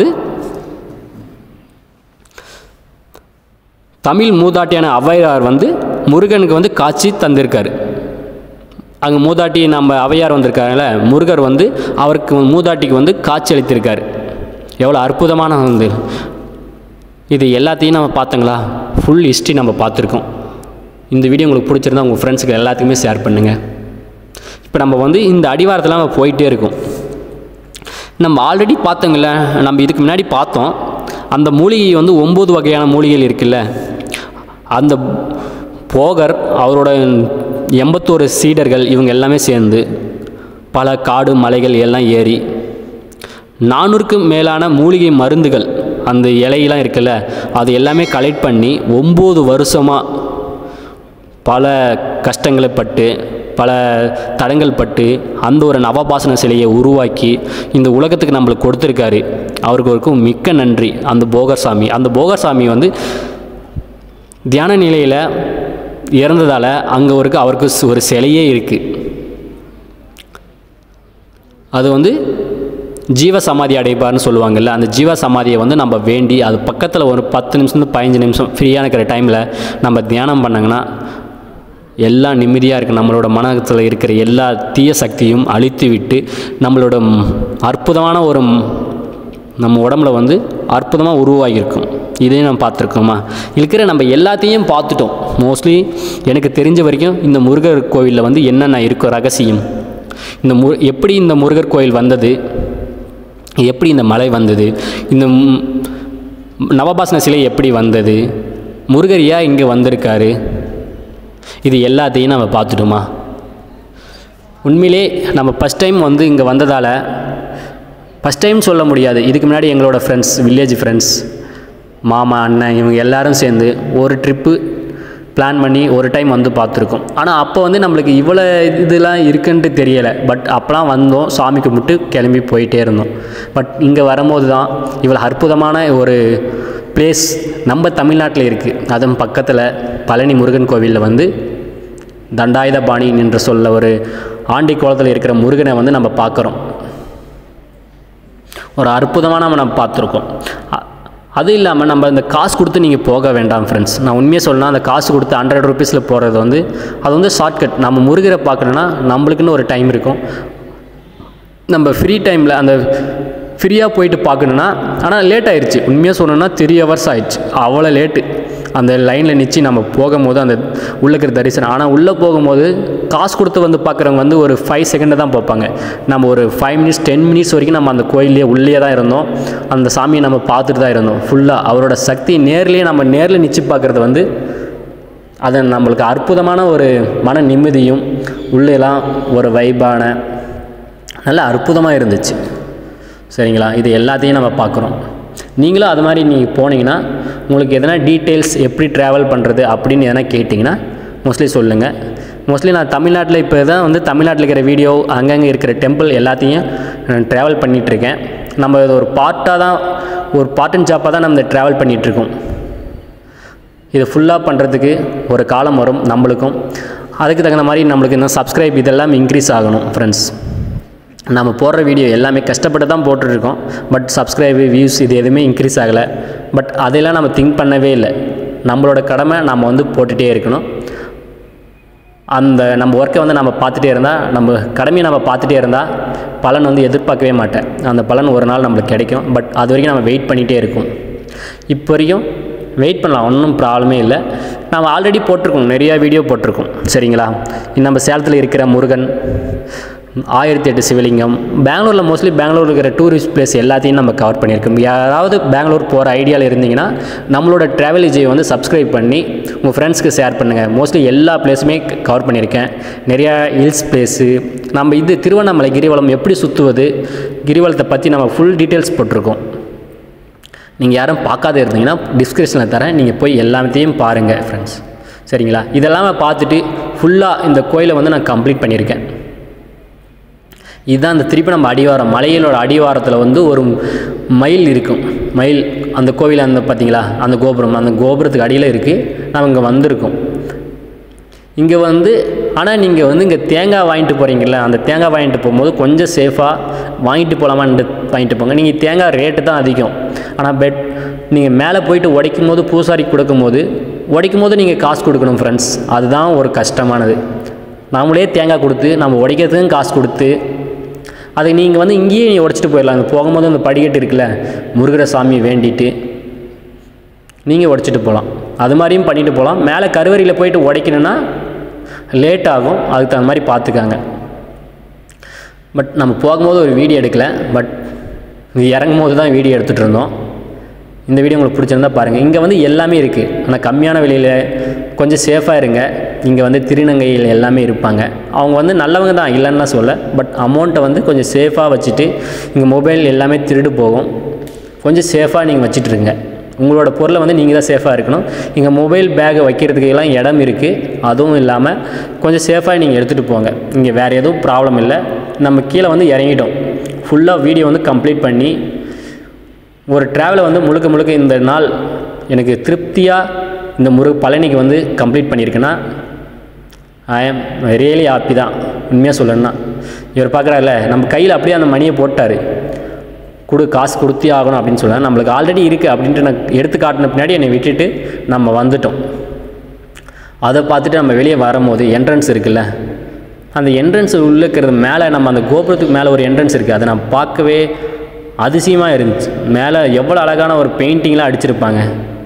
தமிழ் மூதாட்டியான ஔவையார் வந்து முருகனுக்கு வந்து காட்சி தந்திருக்காரு. அங்கே மூதாட்டி நம்ம ஔவையார் வந்திருக்காங்கல்ல, முருகர் வந்து அவருக்கு மூதாட்டிக்கு வந்து காட்சி அளித்திருக்காரு. எவ்வளோ அற்புதமான வந்து இது எல்லாத்தையும் நம்ம பார்த்தங்களா? ஃபுல் ஹிஸ்ட்ரி நம்ம பார்த்துருக்கோம். இந்த வீடியோ உங்களுக்கு பிடிச்சிருந்தா உங்கள் ஃப்ரெண்ட்ஸுக்கு எல்லாத்துக்குமே ஷேர் பண்ணுங்கள். இப்போ நம்ம வந்து இந்த அடிவாரத்தில் நம்ம போயிட்டே இருக்கோம். நம்ம ஆல்ரெடி பார்த்தோங்கள, நம்ம இதுக்கு முன்னாடி பார்த்தோம். அந்த மூலிகை வந்து ஒம்பது வகையான மூலிகைகள் இருக்குல்ல, அந்த போகர் அவரோட எண்பத்தோரு சீடர்கள் இவங்க எல்லாமே சேர்ந்து பல காடு மலைகள் எல்லாம் ஏறி நானூறுக்கும் மேலான மூலிகை மருந்துகள் அந்த இலையெல்லாம் இருக்குல்ல, அது எல்லாமே கலெக்ட் பண்ணி ஒம்பது வருஷமாக பல கஷ்டங்களை பட்டு பல தடங்கள் பட்டு அந்த ஒரு நவபாசன சிலையை உருவாக்கி இந்த உலகத்துக்கு நம்மளுக்கு கொடுத்துருக்காரு. அவருக்கு ஒருக்கும் மிக்க நன்றி அந்த போகர் சாமி. அந்த போகர் சாமி வந்து தியான நிலையில் இறந்ததால் அங்கே ஒரு அவருக்கு ஒரு சிலையே இருக்குது. அது வந்து ஜீவ சமாதி அடைப்பார்னு சொல்லுவாங்கள்ல, அந்த ஜீவ சமாதியை வந்து நம்ம வேண்டி அது பக்கத்தில் ஒரு பத்து நிமிஷம் பதினஞ்சு நிமிஷம் ஃப்ரீயாக இருக்கிற டைமில் நம்ம தியானம் பண்ணாங்கன்னா எல்லாம் நிம்மதியாக இருக்குது. நம்மளோட மனத்தில் இருக்கிற எல்லா தீய சக்தியும் அழித்து விட்டு நம்மளோட அற்புதமான ஒரு நம்ம உடம்புல வந்து அற்புதமாக உருவாகியிருக்கும். இதையும் நம்ம பார்த்துருக்கோமா? இருக்கிற நம்ம எல்லாத்தையும் பார்த்துட்டோம். மோஸ்ட்லி எனக்கு தெரிஞ்ச வரைக்கும் இந்த முருகர் கோவிலில் வந்து என்னென்ன இருக்கும் ரகசியம், இந்த மு எப்படி இந்த முருகர் கோயில் வந்தது, எப்படி இந்த மலை வந்தது, இந்த நவபாசன சிலை எப்படி வந்தது, முருகர் ஏன் இங்கே வந்திருக்காரு, இது எல்லாத்தையும் நம்ம பார்த்துட்டோமா? உண்மையிலே நம்ம ஃபஸ்ட் டைம் வந்து இங்கே வந்ததால் ஃபஸ்ட் டைம் சொல்ல முடியாது. இதுக்கு முன்னாடி எங்களோட ஃப்ரெண்ட்ஸ், வில்லேஜ் ஃப்ரெண்ட்ஸ், மாமா, அண்ணன் இவங்க எல்லாரும் சேர்ந்து ஒரு ட்ரிப்பு பிளான் பண்ணி ஒரு டைம் வந்து பார்த்துருக்கோம். ஆனால் அப்போ வந்து நம்மளுக்கு இவ்வளோ இதெல்லாம் இருக்குன்ட்டு தெரியலை. பட் அப்போலாம் வந்தோம், சாமி கும்பிட்டு கிளம்பி போயிட்டே இருந்தோம். பட் இங்கே வரும்போது தான் இவ்வளோ அற்புதமான ஒரு பிளேஸ் நம்ம தமிழ்நாட்டில் இருக்குது. அதுவும் பக்கத்தில் பழனி முருகன் கோவிலில் வந்து தண்டாயுதபாணி என்று சொல்ல ஒரு ஆண்டி கோலத்தில் இருக்கிற முருகனை வந்து நம்ம பார்க்குறோம். ஒரு அற்புதமாக நம்ம நம்ம பார்த்துருக்கோம். அது இல்லாமல் நம்ம இந்த காசு கொடுத்து நீங்கள் போக வேண்டாம் ஃப்ரெண்ட்ஸ். நான் உண்மையாக சொல்லணும்னா அந்த காசு கொடுத்து ஹண்ட்ரட் ருபீஸில் போகிறது வந்து அது வந்து ஷார்ட்கட். நம்ம முருகரை பார்க்கணுன்னா நம்மளுக்குன்னு ஒரு டைம் இருக்கும். நம்ம ஃப்ரீ டைமில் அந்த ஃப்ரீயாக போயிட்டு பார்க்கணுன்னா, ஆனால் லேட் ஆயிடுச்சு. உண்மையாக சொல்லணுன்னா த்ரீ ஹவர்ஸ் ஆயிடுச்சு. அவ்வளோ லேட்டு அந்த லைனில் நிச்சு நம்ம போகும்போது அந்த உள்ளே இருக்கிற தரிசனம். ஆனால் உள்ளே போகும்போது காசு கொடுத்து வந்து பார்க்குறவங்க வந்து ஒரு ஃபைவ் செகண்டு தான் பார்ப்பாங்க. நம்ம ஒரு ஃபைவ் மினிட்ஸ் டென் மினிட்ஸ் வரைக்கும் நம்ம அந்த கோயிலே உள்ளே தான் இருந்தோம். அந்த சாமியை நம்ம பார்த்துட்டு தான் இருந்தோம். ஃபுல்லாக அவரோட சக்தி நேர்லேயே நம்ம நேரில் நிச்சு பார்க்குறது வந்து அது நம்மளுக்கு அற்புதமான ஒரு மன நிம்மதியும் உள்ளேலாம் ஒரு வைபான நல்ல அற்புதமாக இருந்துச்சு. சரிங்களா? இது எல்லாத்தையும் நம்ம பார்க்குறோம். நீங்களும் அது மாதிரி நீங்கள் போனீங்கன்னா உங்களுக்கு எதனா டீட்டெயில்ஸ் எப்படி ட்ராவல் பண்ணுறது அப்படின்னு எதனா கேட்டிங்கன்னா மோஸ்ட்லி சொல்லுங்கள். மோஸ்ட்லி நான் தமிழ்நாட்டில் இப்போ தான் வந்து தமிழ்நாட்டில் இருக்கிற வீடியோ, அங்கங்கே இருக்கிற டெம்பிள் எல்லாத்தையும் ட்ராவல் பண்ணிகிட்ருக்கேன். நம்ம இது ஒரு பார்ட்டாக தான், ஒரு பார்ட் அண்ட் ஜாப்பாக தான் நம்ம ட்ராவல் பண்ணிகிட்ருக்கோம். இது ஃபுல்லாக பண்ணுறதுக்கு ஒரு காலம் வரும் நம்மளுக்கும். அதுக்கு தகுந்த மாதிரி நம்மளுக்கு இன்னும் சப்ஸ்கிரைப் இதெல்லாம் இன்க்ரீஸ் ஆகணும் ஃப்ரெண்ட்ஸ். நம்ம போடுற வீடியோ எல்லாமே கஷ்டப்பட்டு தான் போட்டுருக்கோம். பட் சப்ஸ்கிரைபு, வியூஸ் இது எதுவுமே இன்க்ரீஸ் ஆகலை. பட் அதெல்லாம் நம்ம திங்க் பண்ணவே இல்லை. நம்மளோட கடமை நம்ம வந்து போட்டுகிட்டே இருக்கணும். அந்த நம்ம ஒர்க்கை வந்து நம்ம பார்த்துட்டே இருந்தால், நம்ம கடமையை நம்ம பார்த்துட்டே இருந்தால் பலன் வந்து எதிர்பார்க்கவே மாட்டேன். அந்த பலன் ஒரு நாள் நம்மளுக்கு கிடைக்கும். பட் அது வரைக்கும் நம்ம வெயிட் பண்ணிகிட்டே இருக்கும். இப்போ வரைக்கும் வெயிட் பண்ணலாம், ஒன்றும் ப்ராப்ளமே இல்லை. நம்ம ஆல்ரெடி போட்டிருக்கோம், நிறையா வீடியோ போட்டிருக்கோம். சரிங்களா? நம்ம சேலத்தில் இருக்கிற முருகன், ஆயிரத்தி எட்டு சிவலிங்கம், பெங்களூரில் மோஸ்ட்லி பெங்களூர் இருக்கிற டூரிஸ்ட் பிளேஸ் எல்லாத்தையும் நம்ம கவர் பண்ணியிருக்கோம். யாராவது பெங்களூர் போகிற ஐடியாவில் இருந்தீங்கன்னா நம்மளோட ட்ராவல் விஜயை வந்து சப்ஸ்கிரைப் பண்ணி உங்கள் ஃப்ரெண்ட்ஸ்க்கு ஷேர் பண்ணுங்கள். மோஸ்ட்லி எல்லா பிளேஸுமே கவர் பண்ணியிருக்கேன். நிறையா ஹில்ஸ் பிளேஸு, நம்ம இது திருவண்ணாமலை கிரிவலம் எப்படி சுற்றுவது, கிரிவலத்தை பற்றி நம்ம ஃபுல் டீட்டெயில்ஸ் போட்டிருக்கோம். நீங்கள் யாரும் பார்க்காத இருந்தீங்கன்னா டிஸ்கிரிப்ஷனில் தரேன், நீங்கள் போய் எல்லாத்தையும் பாருங்கள் ஃப்ரெண்ட்ஸ். சரிங்களா? இதெல்லாமே பார்த்துட்டு ஃபுல்லாக இந்த கோயிலை வந்து நான் கம்ப்ளீட் பண்ணியிருக்கேன். இதுதான் அந்த திருப்பி நம்ம அடிவாரம், மலையிலோட அடிவாரத்தில் வந்து ஒரு மயில் இருக்கும். மயில் அந்த கோவில் அந்த பார்த்தீங்களா, அந்த கோபுரம், அந்த கோபுரத்துக்கு அடியில் இருக்குது. நம்ம இங்கே வந்திருக்கோம். இங்கே வந்து ஆனால் நீங்கள் வந்து இங்கே தேங்காய் வாங்கிட்டு போகிறீங்கள, அந்த தேங்காய் வாங்கிட்டு போகும்போது கொஞ்சம் சேஃபாக வாங்கிட்டு போகலாமான்னு வாங்கிட்டு போங்க. நீங்கள் தேங்காய் ரேட்டு தான் அதிகம். ஆனால் பெட் நீங்கள் மேலே போயிட்டு உடைக்கும் போது, பூசாரி கொடுக்கும் போது உடைக்கும் போது நீங்கள் காசு கொடுக்கணும் ஃப்ரெண்ட்ஸ். அதுதான் ஒரு கஷ்டமானது. நம்மளே தேங்காய் கொடுத்து நம்ம உடைக்கிறதுக்கும் காசு கொடுத்து அதை நீங்கள் வந்து இங்கேயே நீங்கள் உடைச்சிட்டு போயிடலாம். போகும்போது அந்த படிக்கட்டு இருக்குல்ல, முருகர சாமி வேண்டிட்டு நீங்கள் உடைச்சிட்டு போகலாம். அது மாதிரியும் பண்ணிட்டு போகலாம். மேலே கருவறையில் போயிட்டு உடைக்கணுன்னா லேட் ஆகும். அதுக்கு தகுந்த மாதிரி பார்த்துக்காங்க. பட் நம்ம போகும்போது ஒரு வீடியோ எடுக்கலை. பட் இங்கே இறங்கும் போது தான் வீடியோ எடுத்துகிட்டு இருந்தோம். இந்த வீடியோ உங்களுக்கு பிடிச்சிருந்தா பாருங்கள். இங்கே வந்து எல்லாமே இருக்குது. ஆனால் கம்மியான விலையில் கொஞ்சம் சேஃபாக இருங்க. இங்கே வந்து திருநங்கையில் எல்லாமே இருப்பாங்க. அவங்க வந்து நல்லவங்க தான், இல்லைன்னா சொல்ல. பட் அமௌண்ட்டை வந்து கொஞ்சம் சேஃபாக வச்சுட்டு, இங்கே மொபைல் எல்லாமே திருடு போகும். கொஞ்சம் சேஃபாக நீங்கள் வச்சுட்ருங்க. உங்களோட பொருளை வந்து நீங்கள் தான் சேஃபாக இருக்கணும். இங்கே மொபைல் பேக்கை வைக்கிறதுக்கு எல்லாம் இடம் இருக்குது. அதுவும் இல்லாமல் கொஞ்சம் சேஃபாக நீங்கள் எடுத்துகிட்டு போங்க. இங்கே வேறு எதுவும் ப்ராப்ளம் இல்லை. நம்ம கீழே வந்து இறங்கிட்டோம். ஃபுல்லாக வீடியோ வந்து கம்ப்ளீட் பண்ணி ஒரு ட்ராவலை வந்து முழுக்க முழுக்க இந்த நாள் எனக்கு திருப்தியாக இந்த முரு பழனிக்கு வந்து கம்ப்ளீட் பண்ணியிருக்கேன்னா ஐ ஆம் ரியலி ஹாப்பி தான். உண்மையாக சொல்லணும்னா இவர் பார்க்குறாருல, நம்ம கையில் அப்படியே அந்த மணியை போட்டார், கொடு காசு கொடுத்தே ஆகணும் அப்படின்னு சொல்ல. நம்மளுக்கு ஆல்ரெடி இருக்குது அப்படின்ட்டு நான் எடுத்து காட்டின பின்னாடி என்னை விட்டுட்டு நம்ம வந்துட்டோம். அதை பார்த்துட்டு நம்ம வெளியே வரும்போது என்ட்ரன்ஸ் இருக்குல்ல, அந்த என்ட்ரன்ஸ் உள்ளே இருக்கிறது மேலே நம்ம அந்த கோபுரத்துக்கு மேலே ஒரு என்ட்ரன்ஸ் இருக்குது. அதை நான் பார்க்கவே அதிசயமாக இருந்துச்சு. மேலே எவ்வளோ அழகான ஒரு பெயிண்டிங்லாம் அடிச்சிருப்பாங்க,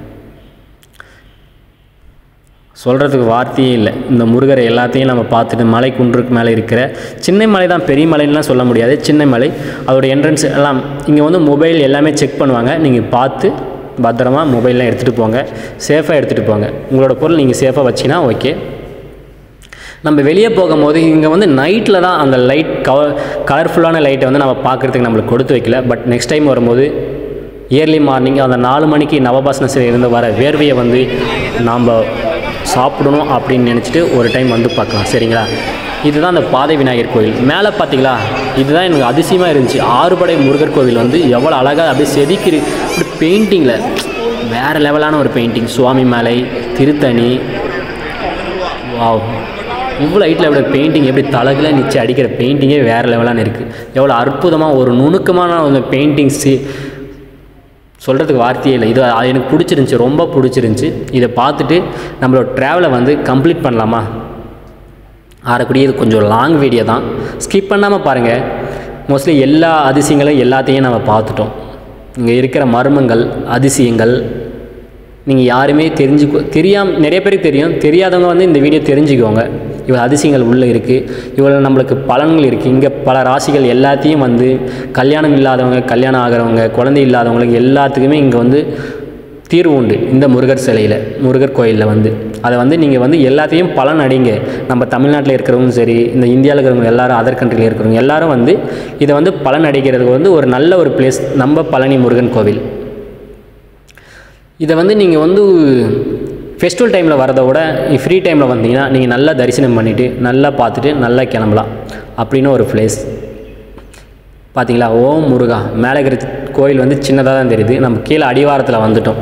சொல்கிறதுக்கு வார்த்தையே இல்லை. இந்த முருகரை எல்லாத்தையும் நம்ம பார்த்துட்டு மலை குன்றுக்கு மேலே இருக்கிற சின்ன மலை தான், பெரிய மலைலாம் சொல்ல முடியாது, சின்ன மலை. அதோட என்ட்ரன்ஸ் எல்லாம் இங்கே வந்து மொபைல் எல்லாமே செக் பண்ணுவாங்க. நீங்கள் பார்த்து பத்திரமா மொபைல்லாம் எடுத்துகிட்டு போங்க, சேஃபாக எடுத்துகிட்டு போங்க. உங்களோட பொருள் நீங்கள் சேஃபாக வச்சிங்கன்னா ஓகே. நம்ம வெளியே போகும்போது இங்கே வந்து நைட்டில் தான் அந்த லைட் கவ கலர்ஃபுல்லான லைட்டை வந்து நம்ம பார்க்குறதுக்கு நம்மளுக்கு கொடுத்து வைக்கல. பட் நெக்ஸ்ட் டைம் வரும்போது இயர்லி மார்னிங் அந்த நாலு மணிக்கு நவபாசன சிலையில் இருந்து வர வேர்வையை வந்து நாம் சாப்பிடணும் அப்படின்னு நினச்சிட்டு ஒரு டைம் வந்து பார்க்கலாம். சரிங்களா? இதுதான் அந்த பாதை விநாயகர் கோவில். மேலே பார்த்தீங்களா, இதுதான் எனக்கு அதிசயமாக இருந்துச்சு. ஆறுபடை முருகர் கோவில் வந்து எவ்வளோ அழகாக அப்படியே செதுக்கிரு அப்படி பெயிண்டிங்கில் வேறு லெவலான ஒரு பெயிண்டிங். சுவாமி மலை, திருத்தணி, வாவ், இவ்வளோ ஹைட்டில் அப்படி பெயிண்டிங் எப்படி தலகில் நிச்சு அடிக்கிற பெயிண்டிங்கே வேறு லெவலான இருக்குது. எவ்வளோ அற்புதமாக ஒரு நுணுக்கமான அந்த பெயிண்டிங்ஸு சொல்கிறதுக்கு வார்த்தையே இல்லை. இது எனக்கு பிடிச்சிருந்துச்சி, ரொம்ப பிடிச்சிருந்துச்சி. இதை பார்த்துட்டு நம்மளோட ட்ராவலை வந்து கம்ப்ளீட் பண்ணலாமா? ஆறக்கூடிய இது கொஞ்சம் லாங் வீடியோ தான், ஸ்கிப் பண்ணாமல் பாருங்கள். மோஸ்ட்லி எல்லா அதிசயங்களும் எல்லாத்தையும் நம்ம பார்த்துட்டோம். இங்கே இருக்கிற மர்மங்கள், அதிசயங்கள் நீங்கள் யாருமே தெரிஞ்சுக்கோ தெரியாம நிறைய பேருக்கு தெரியும், தெரியாதவங்க வந்து இந்த வீடியோ தெரிஞ்சுக்கோங்க. இவ்வளோ அதிசயங்கள் உள்ளே இருக்குது, இவ்வளோ நம்மளுக்கு பலன்கள் இருக்குது. இங்கே பல ராசிகள் எல்லாத்தையும் வந்து கல்யாணம் இல்லாதவங்க, கல்யாணம் ஆகிறவங்க, குழந்தை இல்லாதவங்களுக்கு எல்லாத்துக்குமே இங்கே வந்து தீர்வு உண்டு. இந்த முருகர் சிலையில், முருகர் கோயிலில் வந்து அதை வந்து நீங்கள் வந்து எல்லாத்தையும் பலன் அடைங்க. நம்ம தமிழ்நாட்டில் இருக்கிறவங்களும் சரி, இந்த இந்தியாவில் இருக்கிறவங்க எல்லாரும், அதர் கண்ட்ரியில் இருக்கிறவங்க எல்லாரும் வந்து இதை வந்து பலன் அடைக்கிறதுக்கு வந்து ஒரு நல்ல ஒரு பிளேஸ் நம்ம பழனி முருகன் கோவில். இதை வந்து நீங்கள் வந்து ஃபெஸ்டிவல் டைமில் வரதை விட ஃப்ரீ டைமில் வந்தீங்கன்னா நீங்கள் நல்லா தரிசனம் பண்ணிவிட்டு நல்லா பார்த்துட்டு நல்லா கிளம்பலாம். அப்படின்னு ஒரு பிளேஸ் பார்த்தீங்களா? ஓம் முருகா. மேலே இருக்கிற கோயில் வந்து சின்னதாக தான் தெரியுது. நம்ம கீழே அடிவாரத்தில் வந்துட்டோம்.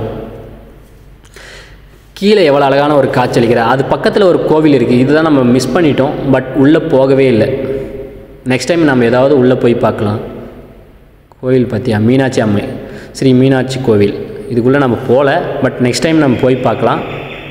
கீழே எவ்வளோ அழகான ஒரு காட்சி அளிக்கிற, அது பக்கத்தில் ஒரு கோவில் இருக்குது. இதுதான் நம்ம மிஸ் பண்ணிட்டோம், பட் உள்ளே போகவே இல்லை. நெக்ஸ்ட் டைம் நம்ம ஏதாவது உள்ளே போய் பார்க்கலாம். கோவில் பார்த்தியா, மீனாட்சி அம்மை, ஸ்ரீ மீனாட்சி கோவில். இதுக்குள்ளே நம்ம போகல, பட் நெக்ஸ்ட் டைம் நம்ம போய் பார்க்கலாம்.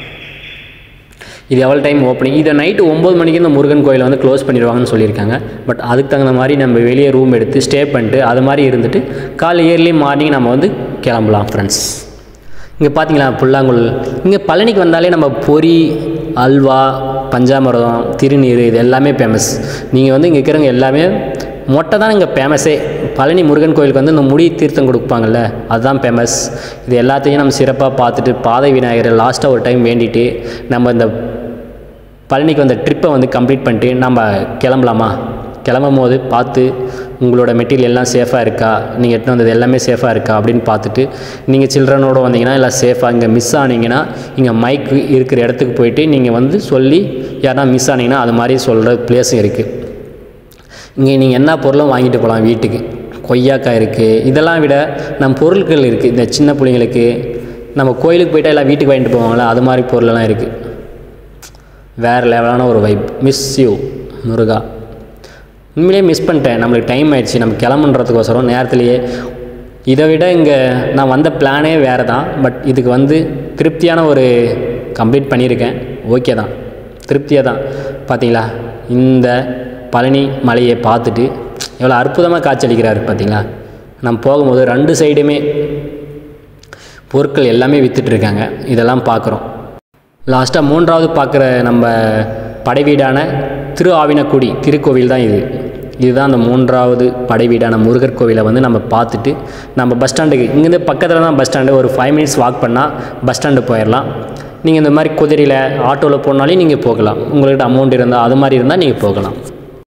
இது எவ்வளோ டைம் ஓப்பனிங்? இதை நைட்டு ஒம்பது மணிக்கு இந்த முருகன் கோயிலை வந்து க்ளோஸ் பண்ணிடுவாங்கன்னு சொல்லியிருக்காங்க. பட் அதுக்கு தகுந்த மாதிரி நம்ம வெளியே ரூம் எடுத்து ஸ்டே பண்ணிட்டு அது மாதிரி இருந்துட்டு காலை இயர்லி மார்னிங் நம்ம வந்து கிளம்பலாம் ஃப்ரெண்ட்ஸ். இங்கே பார்த்தீங்களா புல்லாங்குழல். இங்கே பழனிக்கு வந்தாலே நம்ம பொரி, அல்வா, பஞ்சாமிரதம், திருநீர் இது எல்லாமே ஃபேமஸ். நீங்கள் வந்து இங்கே இருக்கிறவங்க எல்லாமே மொட்டை தான் இங்கே ஃபேமஸே. பழனி முருகன் கோயிலுக்கு வந்து இந்த முடி தீர்த்தம் கொடுப்பாங்கள்ல, அதுதான் ஃபேமஸ். இது எல்லாத்தையும் நம்ம சிறப்பாக பார்த்துட்டு பாதை விநாயகரை லாஸ்ட்டாக ஒரு டைம் வேண்டிட்டு நம்ம இந்த பழனிக்கு வந்த ட்ரிப்பை வந்து கம்ப்ளீட் பண்ணிட்டு நம்ம கிளம்பலாமா? கிளம்பும் போது பார்த்து உங்களோட மெட்டீரியல் எல்லாம் சேஃபாக இருக்கா, நீங்கள் எடுத்து வந்தது எல்லாமே சேஃபாக இருக்கா அப்படின்னு பார்த்துட்டு நீங்கள் சில்ட்ரனோடு வந்தீங்கன்னா எல்லாம் சேஃபாக. இங்கே மிஸ் ஆனீங்கன்னா இங்கே மைக்கு இருக்கிற இடத்துக்கு போயிட்டு நீங்கள் வந்து சொல்லி யாருன்னா மிஸ் ஆனீங்கன்னா அது மாதிரி சொல்கிற பிளேஸும் இருக்குது. இங்கே நீங்கள் என்ன பொருளும் வாங்கிட்டு போகலாம் வீட்டுக்கு. கொய்யாக்காய் இருக்குது. இதெல்லாம் விட நம்ம பொருட்கள் இருக்குது. இந்த சின்ன பிள்ளைங்களுக்கு நம்ம கோயிலுக்கு போய்ட்டால் எல்லாம் வீட்டுக்கு வாங்கிட்டு போவாங்களா, அது மாதிரி பொருளெல்லாம் இருக்குது. வேறு லெவலான ஒரு வைப். மிஸ் யூ முருகா. உண்மையிலே மிஸ் பண்ணிட்டேன். நம்மளுக்கு டைம் ஆயிடுச்சு, நம்ம கிளம்புன்றதுக்கோசரம் நேரத்துலையே. இதை விட இங்கே நான் வந்த பிளானே வேறு தான். பட் இதுக்கு வந்து திருப்தியான ஒரு கம்ப்ளீட் பண்ணியிருக்கேன். ஓகே தான், திருப்தியாக தான். பார்த்தீங்களா, இந்த பழனி மலையை பார்த்துட்டு எவ்வளோ அற்புதமாக காட்சியளிக்கிறாரு பார்த்தீங்களா. நம்ம போகும்போது ரெண்டு சைடுமே பொருட்கள் எல்லாமே விற்றுட்ருக்காங்க. இதெல்லாம் பார்க்குறோம். லாஸ்ட்டாக மூன்றாவது பார்க்குற நம்ம படைவீடான திரு ஆவினக்குடி திருக்கோவில் தான் இது. இதுதான் அந்த மூன்றாவது படைவீடான முருகர் கோவிலை வந்து நம்ம பார்த்துட்டு நம்ம பஸ் ஸ்டாண்டுக்கு, இங்கேருந்து பக்கத்தில் தான் பஸ் ஸ்டாண்டு, ஒரு ஃபைவ் மினிட்ஸ் வாக் பண்ணால் பஸ் ஸ்டாண்டு போயிடலாம். நீங்கள் இந்த மாதிரி குதிரையில் ஆட்டோவில் போனாலே நீங்கள் போகலாம். உங்கள்கிட்ட அமௌண்ட் இருந்தால் அது மாதிரி இருந்தால் நீங்கள் போகலாம்.